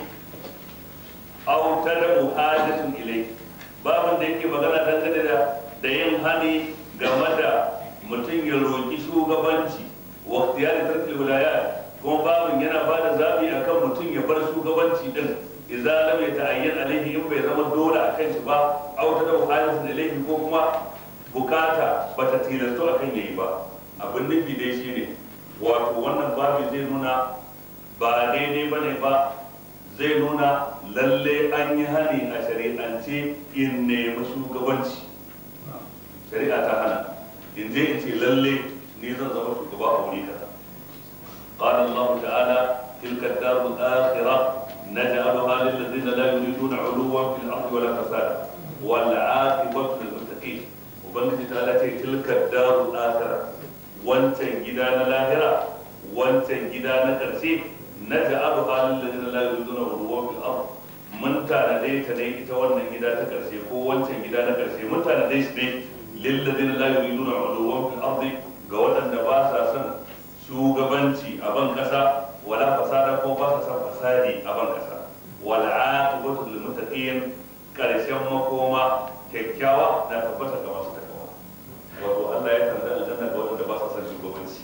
aw tadamu hajatun ilayhi babin da yake magana dangane da da yin hani game da mutum ya roƙi shugabanci wa ikhtiyari tarki al-wilayat kuma babin yana ba da zabi akan mutum ya bar shugabanci din idza lam yata'ayyan alayhi in bai zama dole akan shi ba aw tadamu hajatun ilayhi ko kuma bukata bata tilasto akan yayi ba abin nufi dai shine wato wannan babi zai nuna ba daidai bane ba zai nuna lalle an yi hani a shari'ance in nemi shugabanci shari'a ta hana in je in ce lalle ni zan zama shugaba a wuri kaza qala Allah ta'ala tilka ad-daru al-akhirah naj'aluha lil ladzina la yuriduna 'uluwan fil ardi wala fasada wal 'aqibatu lil muttaqin ubangiji ta'ala ce tilka ad-daru al-akhirah wancan gida na lahira wancan gida na karshe naj'alu halil ladina la yuriduna 'uluwan fil ard mun tanade ta ne ita wannan gida ta karshe ko wancan gida na karshe mun tanade shi ne lil ladina la yuriduna 'uluwan fil ard ga waɗanda ba sa son shugabanci a ban kasa wala fasada ko ba sa son fasadi a ban kasa wal 'aqibatu lil muttaqin karshen makoma kyakkyawa na tabbata ga masu takawa wato Allah ya tanda aljanna ga waɗanda ba sa son shugabanci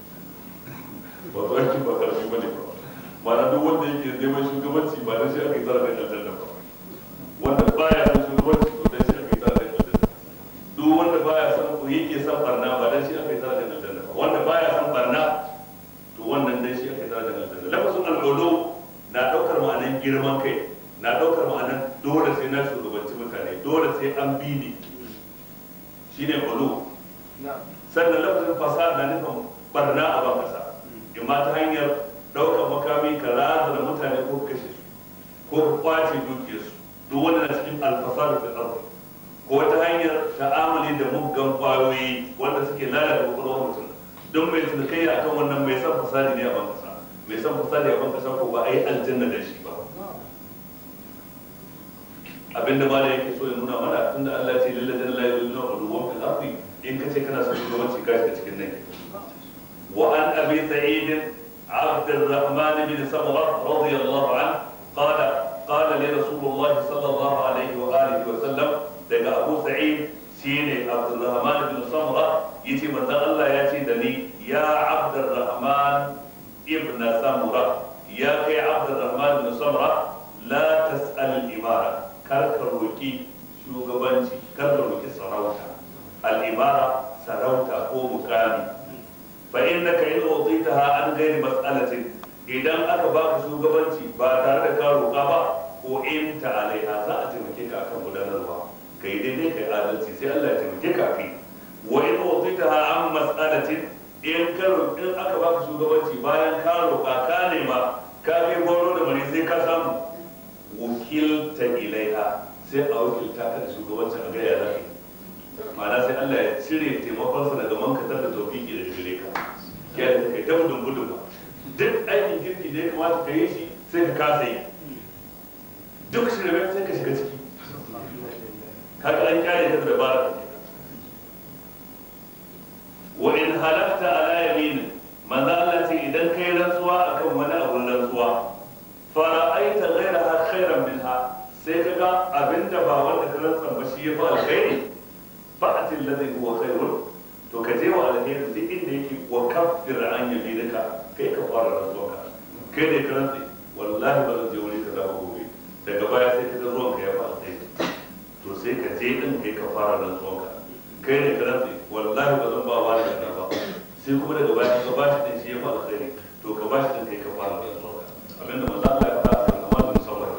wato aikin ba karfi bane ba ma'ana duk wanda yake neman shugabanci ba dan shi aka yi tsara da aljanna ba wanda baya son shugabanci to dan shi aka yi tsara da aljanna duk wanda baya son ko yake son barna ba dan shi aka yi tsara da aljanna ba wanda baya son barna to wannan dan shi aka yi tsara da aljanna lafazin al-ulu na daukar ma'anan girman kai na daukar ma'anan dole sai na shugabanci mutane dole sai an bi ni shine ulu sannan lafazin fasad na nufin barna a ban kasa imma ta hanyar ɗaukar makami ka razana mutane ko kashe su ko ka kwace dukiyarsu duk wanda na cikin alfasar da arzi ko ta hanyar ta'amali da muggan kwayoyi wanda suke lalata kwakwalwar mutum don mai tunkayya akan wannan mai son fasadi ne a ban kasa mai son fasadi a ban kasa ko ba a yi aljanna da shi ba abinda ma da yake so ya nuna mana tunda Allah ya ce lillahi la ilaha illa huwa fil ardi in kace kana son shugabanci ka shiga cikin nan wa an abi sa'id عبد الرحمن بن سمرة رضي الله عنه قال قال لي رسول الله صلى الله عليه وآله وسلم لقى أبو سعيد سيني عبد الرحمن بن سمرة يتي من الله ياتي دني يا عبد الرحمن ابن سمرة يا كي عبد الرحمن بن سمرة لا تسأل الإمارة كركروكي شو غبنتي كركروكي سراوتا الإمارة سراوتا هو مكاني فإنك إن أعطيتها عن غير مسألة إذا أكباك شوغبانتي باتار كارو كابا وإنت عليها ذات مكيكا أكبر مدنروا كي دي كي آدلتي سي الله تمكيكا في وإن أعطيتها عن مسألة إن كارو إن أكباك شوغبانتي بايان كارو كاكاني ما كافي بورو دماني سي كاسام وكلت إليها سي أوكلتا كان شوغبانتي أغايا لكي ma'ana sai Allah ya cire taimakonsa daga mankatar da tawfiki da gare ka ya da kai ta gudun gudun ba duk aikin kirki da ya kamata ka yi shi sai ka kasa yi duk shirme sai ka shiga ciki kaga an kyale ka da dabara wa in halafta ala yamin manzo Allah ce idan kai rantsuwa akan wani abun rantsuwa fara'aita ghayraha khairan minha sai kaga abinda ba wanda ka rantsa ba shi yafi alkhairi fa'ati alladhi huwa khairun to ka je wa alheri duk inda yake wa kaffir an yaminika kai ka fara rantsuwa kai ne ka rantsi wallahi ba zan je wuri ka zaba gobe daga baya sai ka ga ruwan ka ya fa alkhairi to sai ka je din kai ka fara rantsuwa kai ne ka rantsi wallahi ba zan ba wani da ba sai kuma daga baya ka ba shi din shi ya fa alkhairi to ka ba shi din kai ka fara rantsuwa abinda manzo Allah ya faɗa a Muhammad bin Samura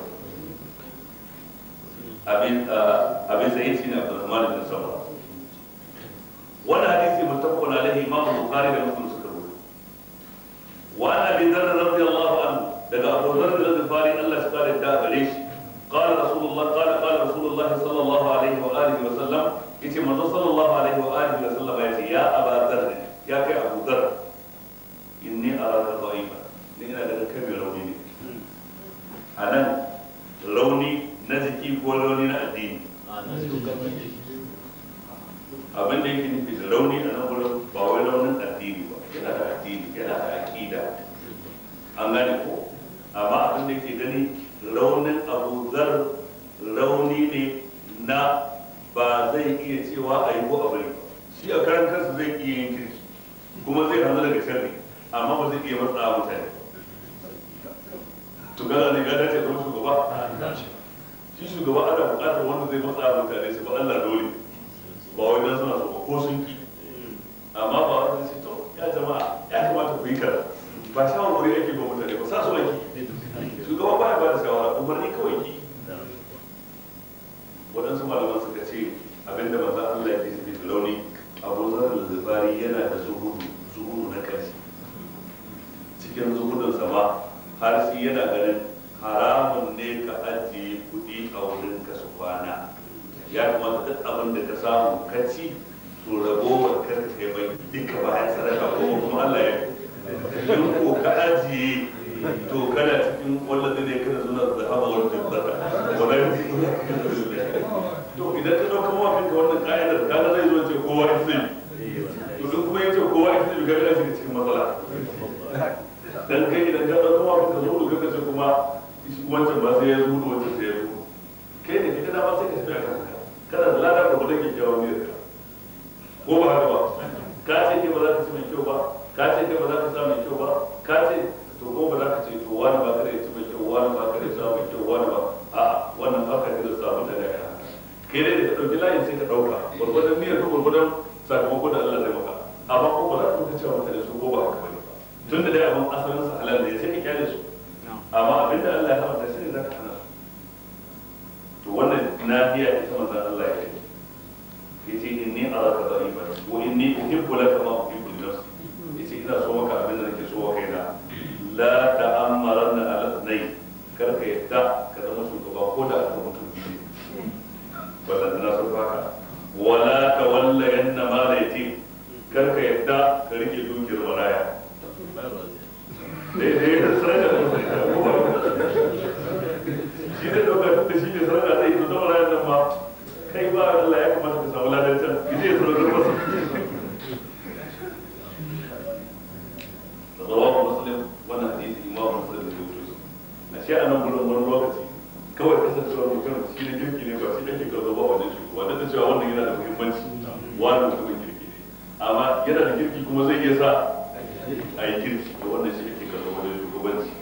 abin abin sai shi ne Abdurrahman bin Samura wannan hadisi muttafaqun alaihi Imam Bukhari da Muslim suka rubuta wa Abi Dharr radiyallahu anhu daga Abu Dharr al-Ghifari Allah ya kare da gare shi qala Rasulullah qala qala Rasulullah sallallahu alaihi wa alihi wa sallam yace manzo sallallahu alaihi wa alihi wa sallam yace ya Abu Dharr ya kai Abu Dharr inni araka dha'ifa ni ina da kai mai rauni ne anan rauni na jiki ko rauni na addini abin da yake nufi da rauni a nan wurin ba wai raunin addini ba yana da addini yana da aqida an gane ko amma abin da yake gani raunin Abu Dharr rauni ne na ba zai iya cewa a yi ko a bari shi a karan kansa zai iya yin kirki kuma zai hanzu daga sharri amma ba zai iya matsa mutane to gana ne gada ce zama shugaba shi shugaba ana bukatar wanda zai matsa mutane su ba Allah dole ba wai dan suna so ko sun ki amma ba wanda sai to ya jama'a ya kamata ku yi kaza ba shawarwari ake ba mutane ba sa su ake shugaba ba ya ba da shawara umarni kawai ki waɗansu malaman suka ce abinda manzon Allah ya ce da launi Abu Dharr al-Ghifari yana da zuhudu zuhudu na karshe cikin zuhudun sama har shi yana ganin haramun ne ka ajiye kuɗi a wurin ka su kwana ya kamata duk abin da ka samu ka ci to ragowar kar ka kai bai duka bayan sadaka ko kuma Allah ya in ko ka ajiye to kana cikin wallazi ne kana suna da hawa wani tabbata wallahi to idan ka dauka mawa kanka wannan ka'idar kaga zai zo ce kowa ya sai to duk kuma yace kowa ya sai ga kana cikin matsala dan kai idan ka dauka mawa kanka zo ka ce kuma wancan ba sai ya zo wancan sai ya zo kai ne kika da ba sai ka tafi akan ka kana da lada ko da kyakkyawan niyyar ka ko ba haka ba ka ce ke ba za ka ci mai kyau ba ka ce ke ba za ka sa mai kyau ba ka ce to ko ba za ka ce to wani ba kada ya ci mai kyau wani ba kada ya sa mai kyau wani ba a wannan ba ka da sa mutane ka kai dai da ka dauki layin sai ka dauka gurgurdan niyyar ko gurgurdan sakamako da Allah zai maka amma ko ba za ka ce mutane su ko ba haka bane ba tunda dai abin asalin sa halal ne sai ka kyale su amma abinda Allah ya haramta shi ne za ka hana su to wannan nahiya ita manzon Allah ya yi yace inni araka da'ifa wa inni uhibbu laka ma uhibbu li nafsi yace ina so maka abin da nake so wa kaina la ta'ammaranna ala sunay kar ka yadda ka zama shugaba ko da ka mutum biyu wala tana so baka wala tawalla yanna ma laiti kar ka yadda ka rike dukiyar maraya dai dai da sai da shi ne dokar da shi ne sarrafa zai zo zama rayar nan ma kai ba Allah ya kamata ka samu ladar can ita ya sarrafa masa rawahu muslim wannan hadisi imam muslim da rubuto a shi a nan gurin wani lokaci kawai kasancewar mutum shi ne kirki ne ba shi ake karzo ba wajen shi ba da cewa wannan yana da muhimmanci wani mutumin kirki ne amma yana da kirki kuma zai iya sa a yi kirki da wannan shi ake karzo wajen shugabanci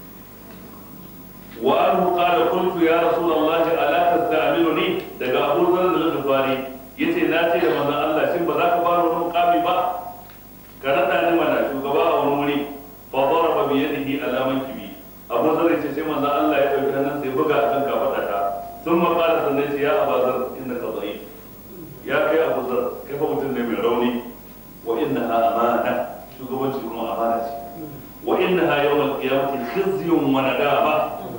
وأنه قال قلت يا رسول الله ألا تستعملني دقا أبو ذر الغفاري يتي ناتي لمن الله شن بذاك بارو مقامي با كانت أنا منا شوغبا ونوري فضرب بيده على منكبي أبو ذر يتي سي من الله يتوي كان سي بغا كان كفتاتا ثم قال سنيت يا أبا ذر إنك ضعيف يا كي أبو ذر كيف متن من روني وإنها أمانة شوغبا شوغبا أمانة وإنها يوم القيامة خزي وندامة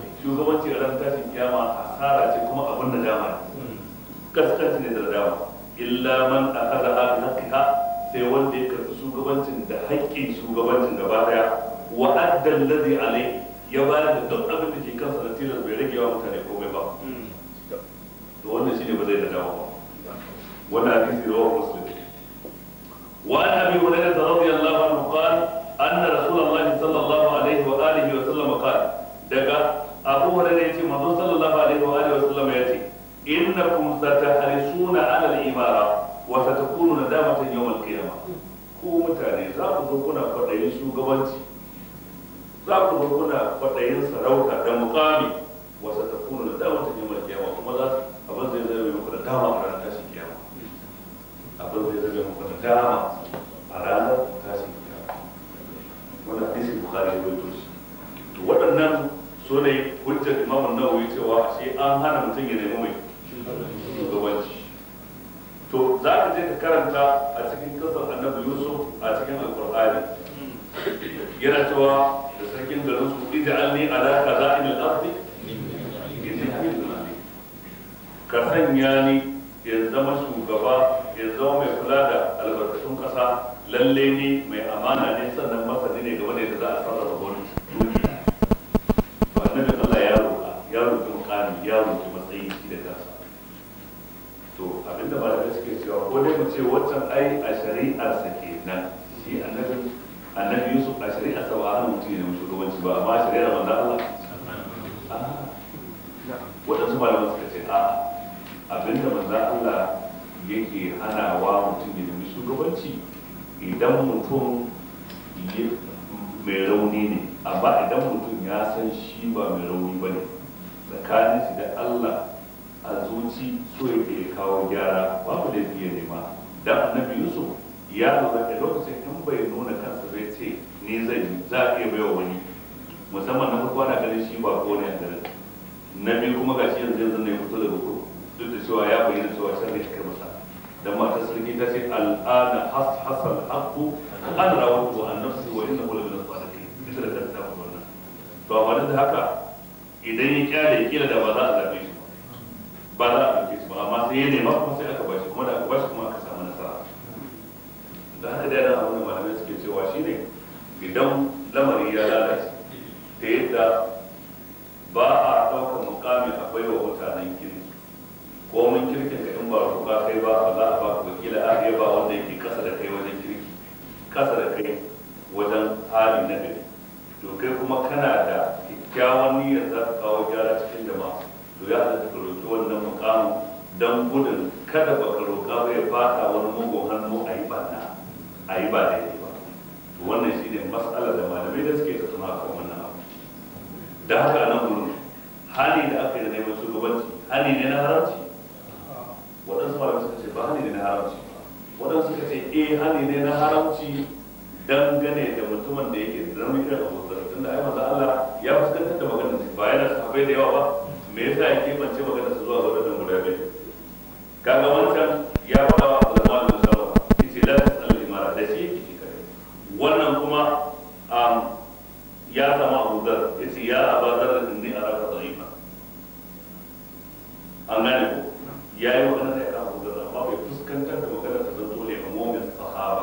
shugabanci a ran tashin kiyama hasara ce kuma abin da dama kaskanci ne da dama illa man akhadha bi haqqiha sai wanda ya karɓi shugabancin da haƙƙin shugabancin gaba daya wa adda alladhi alayhi ya bayar da duk abin da ke kansa na tilas bai rage wa mutane komai ba to wannan shine ba zai da dawo ba wannan hadisi rawahu muslim wa an abi hurairah radiyallahu anhu qala anna rasulullahi sallallahu alaihi wa alihi wa sallam qala daga abu hurairah yace manzo sallallahu alaihi wa alihi wa sallam yace innakum satahrisuna ala al-imara wa satakunu nadamatan yawm al-qiyamah ku mutane za ku zo kuna kwadayin shugabanci za ku zo kuna kwadayin sarauta da muqami wa satakunu nadamatan yawm al-qiyamah kuma za abin zai zai muku da dama a ranar tashin kiyama abin zai zai muku da dama a ranar tashin kiyama wannan hadisi bukhari ya rawaito shi to waɗannan so ne hujjar imam an-nawawi cewa shi an hana mutum ya nemi mai shugabanci to za ka je ka karanta a cikin kasar annabi yusuf a cikin alqur'ani yana cewa da sarkin garin su ij'alni ala khaza'in al-ardi inni hamidun alim ka sanya ni ya zama shugaba ya zama mai kula da albarkatun kasa lalle ni mai amana ne sannan masani ne game da yadda za a sarrafa wani dukiya to annabi Allah ya roƙa ya roƙi mukami ya roƙi matsayi shi da kansa to abinda malamai suke cewa ko dai mu ce waccan ai a shari'ar sa kenan shi annabi annabi Yusuf a shari'ar sa ba a hana mutum ya nemi shugabanci ba amma a shari'ar manzo Allah waɗansu malamai suka ce a abinda manzo Allah yake hanawa mutum ya nemi shugabanci idan mutum mai rauni ne amma idan mutum ya san shi ba mai rauni ba ne tsakanin shi da Allah a zuci so yake kawo gyara babu da iya nema dan annabi Yusuf ya lura da lokacin in bai nuna kansa bai ce ni zai za a iya baiwa wani musamman na farko ana ganin shi ba ko ne a garin na biyu kuma gashi yanzu yanzu ne fito daga kurkuku duk da cewa ya bayyana cewa sharri kai masa dan matar sarki ta ce al'ana has hasal haqqu an rawatu an nafsi wa innahu la min as-sadiqin bisa da ta faɗa wannan to amma da haka idan ya kyale kila da ba za a zabe shi ba za a zabe shi ba amma sai ya nema kuma sai aka bashi kuma da aka bashi kuma aka samu nasara da haka da yana abin da malamai suke cewa shine idan lamari ya lalace ta yadda ba a ɗaukar mukami a baiwa mutanen kirki ko mun kirkin ka in ba roƙa kai ba ba za a ba ku wakila a ba wanda yake kasa da kai wajen kirki kasa da kai wajen hali na gari to kai kuma kana da kyakkyawan niyyar za ka kawo gyara cikin jama'a to ya halatta ka roƙi wannan mukamin don gudun kada ba ka roƙa ba ya fata wani mugun hannu a yi banna a yi ba daidai ba to wannan shi ne mas'alar da malamai da suke tattauna kan wannan abu da haka nan gurin hali da aka yi da neman shugabanci hali ne na haramci waɗansu malamai suka ce ba hali ne na haramci waɗansu suka ce eh hali ne na haramci dangane da mutumin da yake da rauni irin abu da tunda ai manzo Allah ya fuskantar da maganar ba yana sahabbai da yawa ba me yasa ya kebance maganar su zuwa ga wadannan guda biyu kaga wancan ya faɗa wa Abdulrahman bin Sawwa yace la tasal imara da shi yake kare wannan kuma ya zama Abu Dhar yace ya Abu Dhar inni araka dha'ifa an gane ko ya yi magana da ya Abu Dhar amma bai fuskantar da maganar ta zanto ne ga mu'min sahaba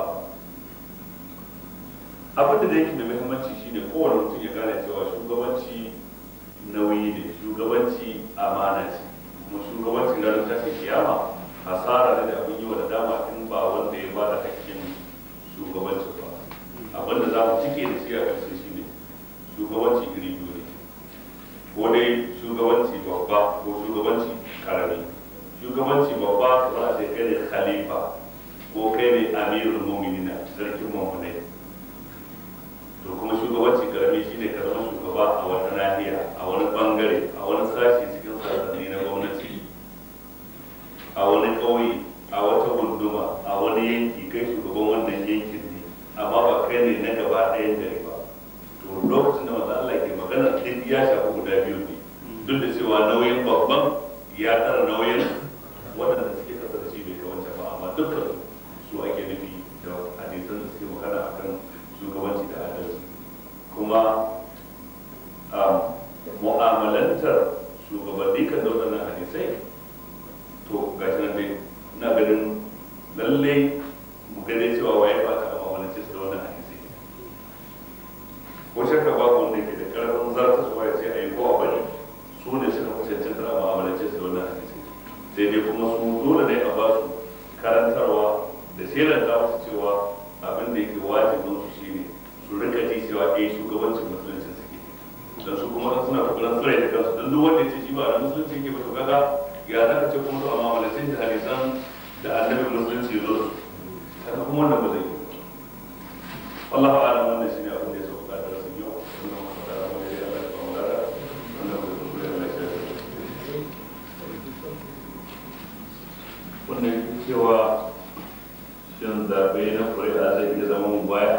abin da yake da muhimmanci shine kowane mutum ya gane cewa shugabanci nauyi ne shugabanci amana ce kuma shugabanci ranar tashin kiyama hasara ne da abin yi wa da dama in ba wanda ya bada hakkin shugabanci ba abin da za mu cike da shi a ƙarshe shine shugabanci iri biyu ne ko dai shugabanci babba ko shugabanci karami shugabanci babba za a ce kai ne khalifa ko kai ne amirul mu'minina sarkin mu'minai to kuma shugabanci karami shi ne ka zama shugaba a wata nahiya a wani bangare a wani sashi cikin sassanni na gwamnati a wani ƙauye a wata gunduma a wani yanki kai shugaban wannan yankin ne amma ba kai ne na gaba ɗayan gari ba to lokacin da maza Allah ke magana duk ya shafi guda biyu ne duk da cewa nauyin babban ya tara nauyin waɗanda suke kasa da shi bai kawance ba amma dukkan su ake nufi da hadisan da suke magana akan shugabanci da adalci kuma mu'amalantar shugabanni kan da waɗannan hadisai to ga shi nan dai na ganin lallai mu ga dai cewa waye ba ta mu'amalance su da wannan hadisi ko shakka babu wanda ke da karfin zarta su ya ce a yi kowa bane su ne suka fi cancanta a mu'amalance su da wannan hadisi sai dai kuma su dole ne a ba su karantarwa da shelanta musu cewa abin da yake wajibin su shine su rika ji cewa eh shugabancin musulunci suke dan su kuma suna kokarin tsare da kansu dan duk wanda ya ce shi ba da musulunci yake ba to kaga ya zaka ce kuma to amma mu'amalance da hadisan da annabi musulunci zo su kaga kuma wannan ba zai yi wallahu a'lam wannan shine abin da ya sauka da rasul yau wannan kuma da Allah ya Allah ya kawo da wannan kuma da Allah ya wannan cewa shin zaɓe na ƙuri'a zai iya zama mubaya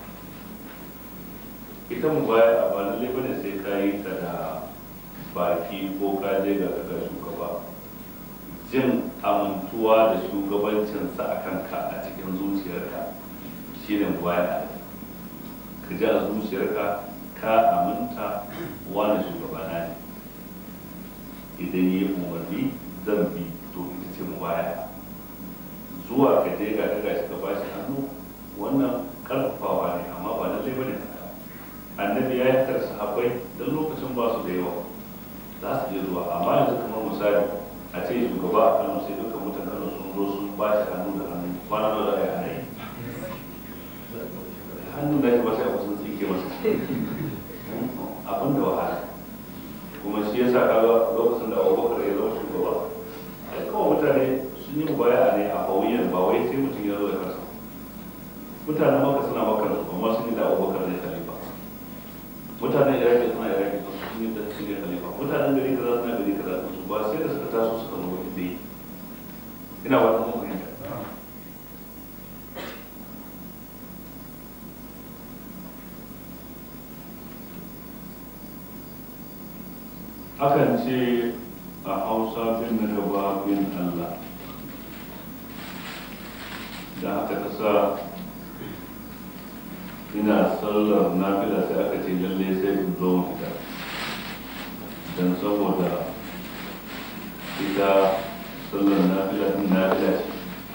ita mubaya ba lallai bane sai ka yi ta da baki ko ka je ga kaga shugaba jin amintuwa da shugabancinsa a kanka a cikin zuciyarka shine mubaya ka ji a zuciyarka ka aminta wani shugabana ne idan yi umarni zan bi to ita ce mubaya zuwa ka je ga daga shi ka bashi hannu wannan karfafawa ne amma ba lallai bane haka annabi ya yi tarsa sahabbai don lokacin ba su da yawa za su je zuwa amma yanzu kamar misali a ce shugaba a Kano sai dukkan mutan Kano sun zo sun bashi hannu da hannu kwana da za a yi ana yi hannun da shi ba sai a kusan tsike masa abin da wahala kuma shi yasa kaga lokacin da Abubakar ya zama shugaba ai kawai mutane sun yi mubaya ne a hawiyan ba wai sai mutum ya zo da kansa mutanen maka suna maka su amma sun yi da Abubakar ne khalifa mutanen Iraki suna Iraki sun yi da shi ne khalifa mutanen gari kaza suna gari kaza su ba sai da suka taso suka zo inda yi ina wata mun fahimta akan ce a Hausa bin na gaba bin Allah da aka ta sa ina sallar nafila sai aka ce lalle sai in zo mu fita don saboda ita sallar nafila din nafila ce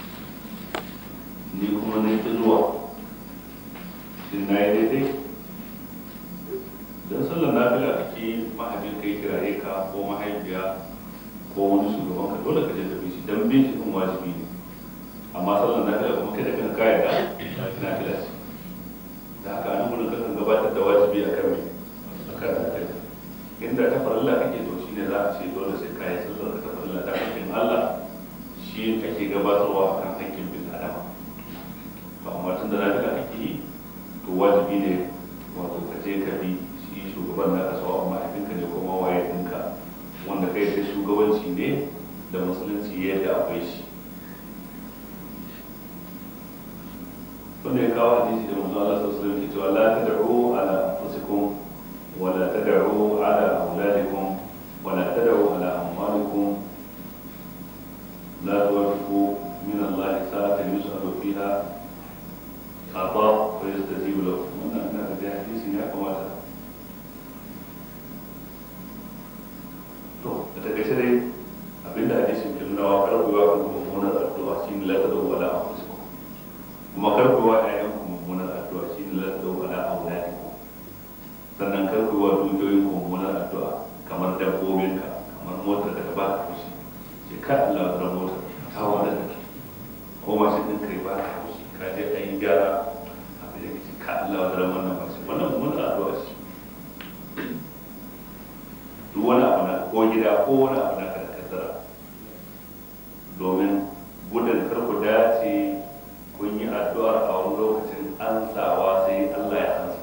ni kuma na ki zuwa shin na yi daidai don sallar nafila kake mahaifin kai kiraye ka ko mahaifiya ko wani shugaban ka dole ka je ka bi shi don bin shi din wajibi ne amma sallar nafila kuma kai da kan kaya da nafila ce da haka an gudun kakan gabatar da wajibi a kan a kan nafila inda ta farilla kake to shi ne za a ce dole sai kayi sallar ka ta farilla ta hakkin Allah shi kake gabatarwa a kan hakkin bin adama ba amma tun da nafila kake yi to wajibi ne wato ka je ka bi shi shugaban na kasawa amma mahaifinka ne kuma waye ɗinka wanda kai da shugabanci ne da musulunci yadda akwai shi wanda ya kawo hadisi da manzo Allah sallallahu alaihi wasallam ke cewa la tad'u ala anfusikum wa la tad'u ala auladikum wa la tad'u ala amwalikum la tuwafiqu min Allah sa'atan yus'alu fiha ata wa yastajibu lakum wannan ina da hadisi ya kamata to da take dai abinda hadisin ke nuna wa karbu ya kuma mummunar addu'a shine la tad'u ala anfusikum kuma karbu wa ayyan ku mummunar addu'a shine la tad'u ala auladikum sannan karbu wa dukiyoyin ku mummunar addu'a kamar dabbobinka kamar motar da ka ba ka fushi ke ka Allah da motar ta wada da ko ma shi din kai ba ka fushi ka je ayi gyara abin da ke ka Allah da wannan ba shi wannan mummunar addu'a shi duk wani abu na ko gida ko wani abu na karkatara domin gudun karku dace kun yi addu'ar a wani lokacin ansawa sai Allah ya ansa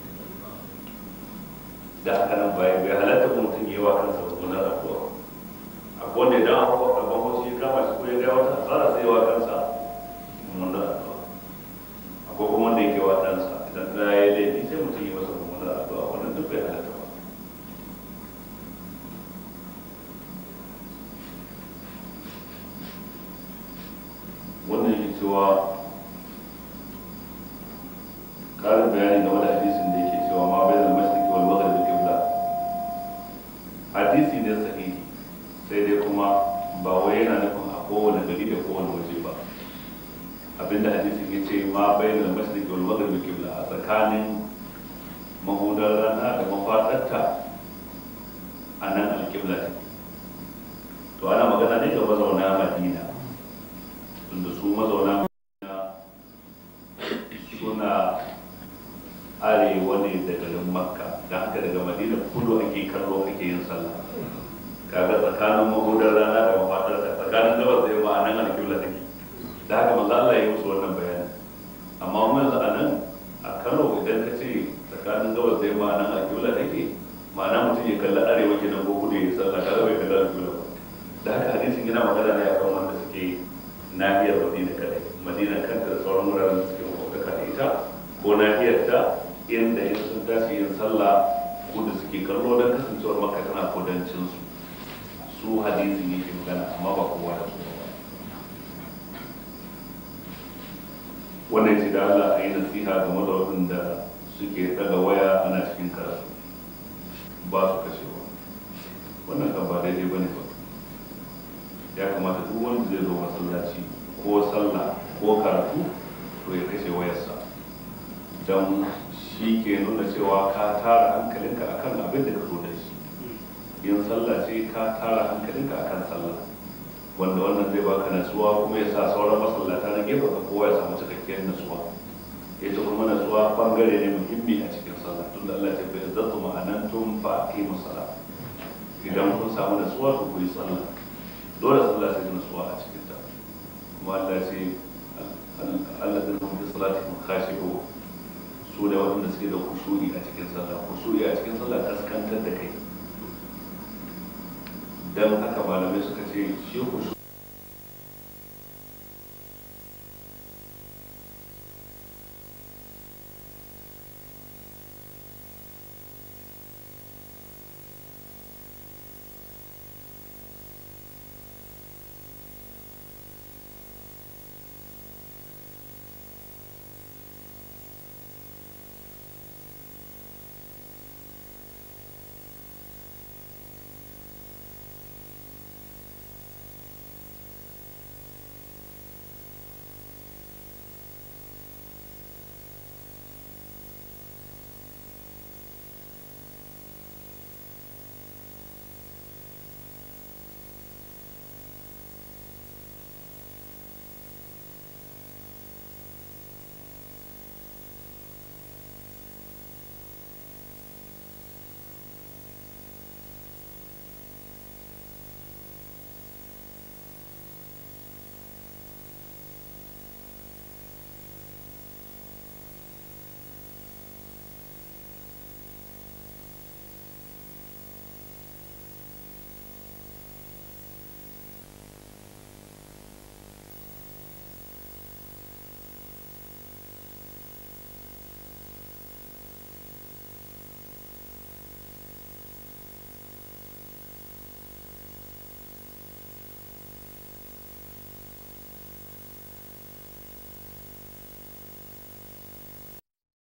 da haka nan bai bai halatta ko mutum yi wa kansa mummunar addu'a akwai wanda idan an hawa karban wasu ya kama shi ko ya ga wata asara sai wa kansa mummunar addu'a akwai kuma wanda yake wa ɗansa idan da ya yi laifi sai mutum yi masa mummunar addu'a wannan duk bai halatta ba wannan yake cewa karin bayani game da hadisin da yake cewa ma bai da mashriqi wal maghrib qibla hadisi ne sahihi sai dai kuma ba wai yana nufin a kowane gari da kowane waje ba abinda hadisin ya ce ma bainal mashriqi wal maghribi qibla, a tsakanin mahudar rana da mafaɗarta a nan alƙibla take. To ana magana ne ga mazauna Madina, tunda su mazauna Madina suna arewa ne da garin Makka, don haka daga Madina kudu ake kallo ake yin sallah. Kaga tsakanin mahudar rana da mafaɗarta, tsakanin gabas da yamma a nan alƙibla take. Da haka manzo Allah ya yi musu wannan bayani. Amma mun yanzu a nan a Kano idan ka ce tsakanin gabas da yamma a nan alƙibla take, ma'ana mutum ya kalli arewa kenan ko kudu ya sallah, kaga bai kalli alƙibla ba. Da haka hadisin yana magana ne akan wanda suke nahiyar Madina kadai, Madina kanta da sauran wuraren da suke makwabtaka da ita, ko nahiyar ta inda in sun tashi yin sallah kudu suke kallo don kasancewar Makka tana kudancin su. Su hadisin yake magana amma ba kowa da su ba. Wannan ce da Allah a yi nasiha game da waɗanda suke daga waya ana cikin karatu ba su kashewa. Wannan kan ba daidai ba ne ba. Ya kamata duk wanda zai zo masallaci ko sallah ko karatu to ya kashe wayarsa, don shi ke nuna cewa ka tara hankalinka akan abin da ka zo da shi. Yin sallah ce ka tara hankalinka akan sallah, wanda wannan zai baka nasuwa kuma ya sa sauran masallata na gefe ka kowa ya samu cikakkiyar nasuwa. Ita kuma nasuwa bangare ne muhimmi a cikin sallah, tunda Allah ya ce izzatu ma'anantum fa aqimus salat. Idan kun samu nasuwa ku yi sallah, dole sallah sai nasuwa a cikin ta. Kuma Allah ce alladhina hum fi salatihim khashi'un, su da wanda suke da khushu'i a cikin sallah. Khushu'i a cikin sallah kaskantar da kai. Dan haka malamai suka ce shi khushu'i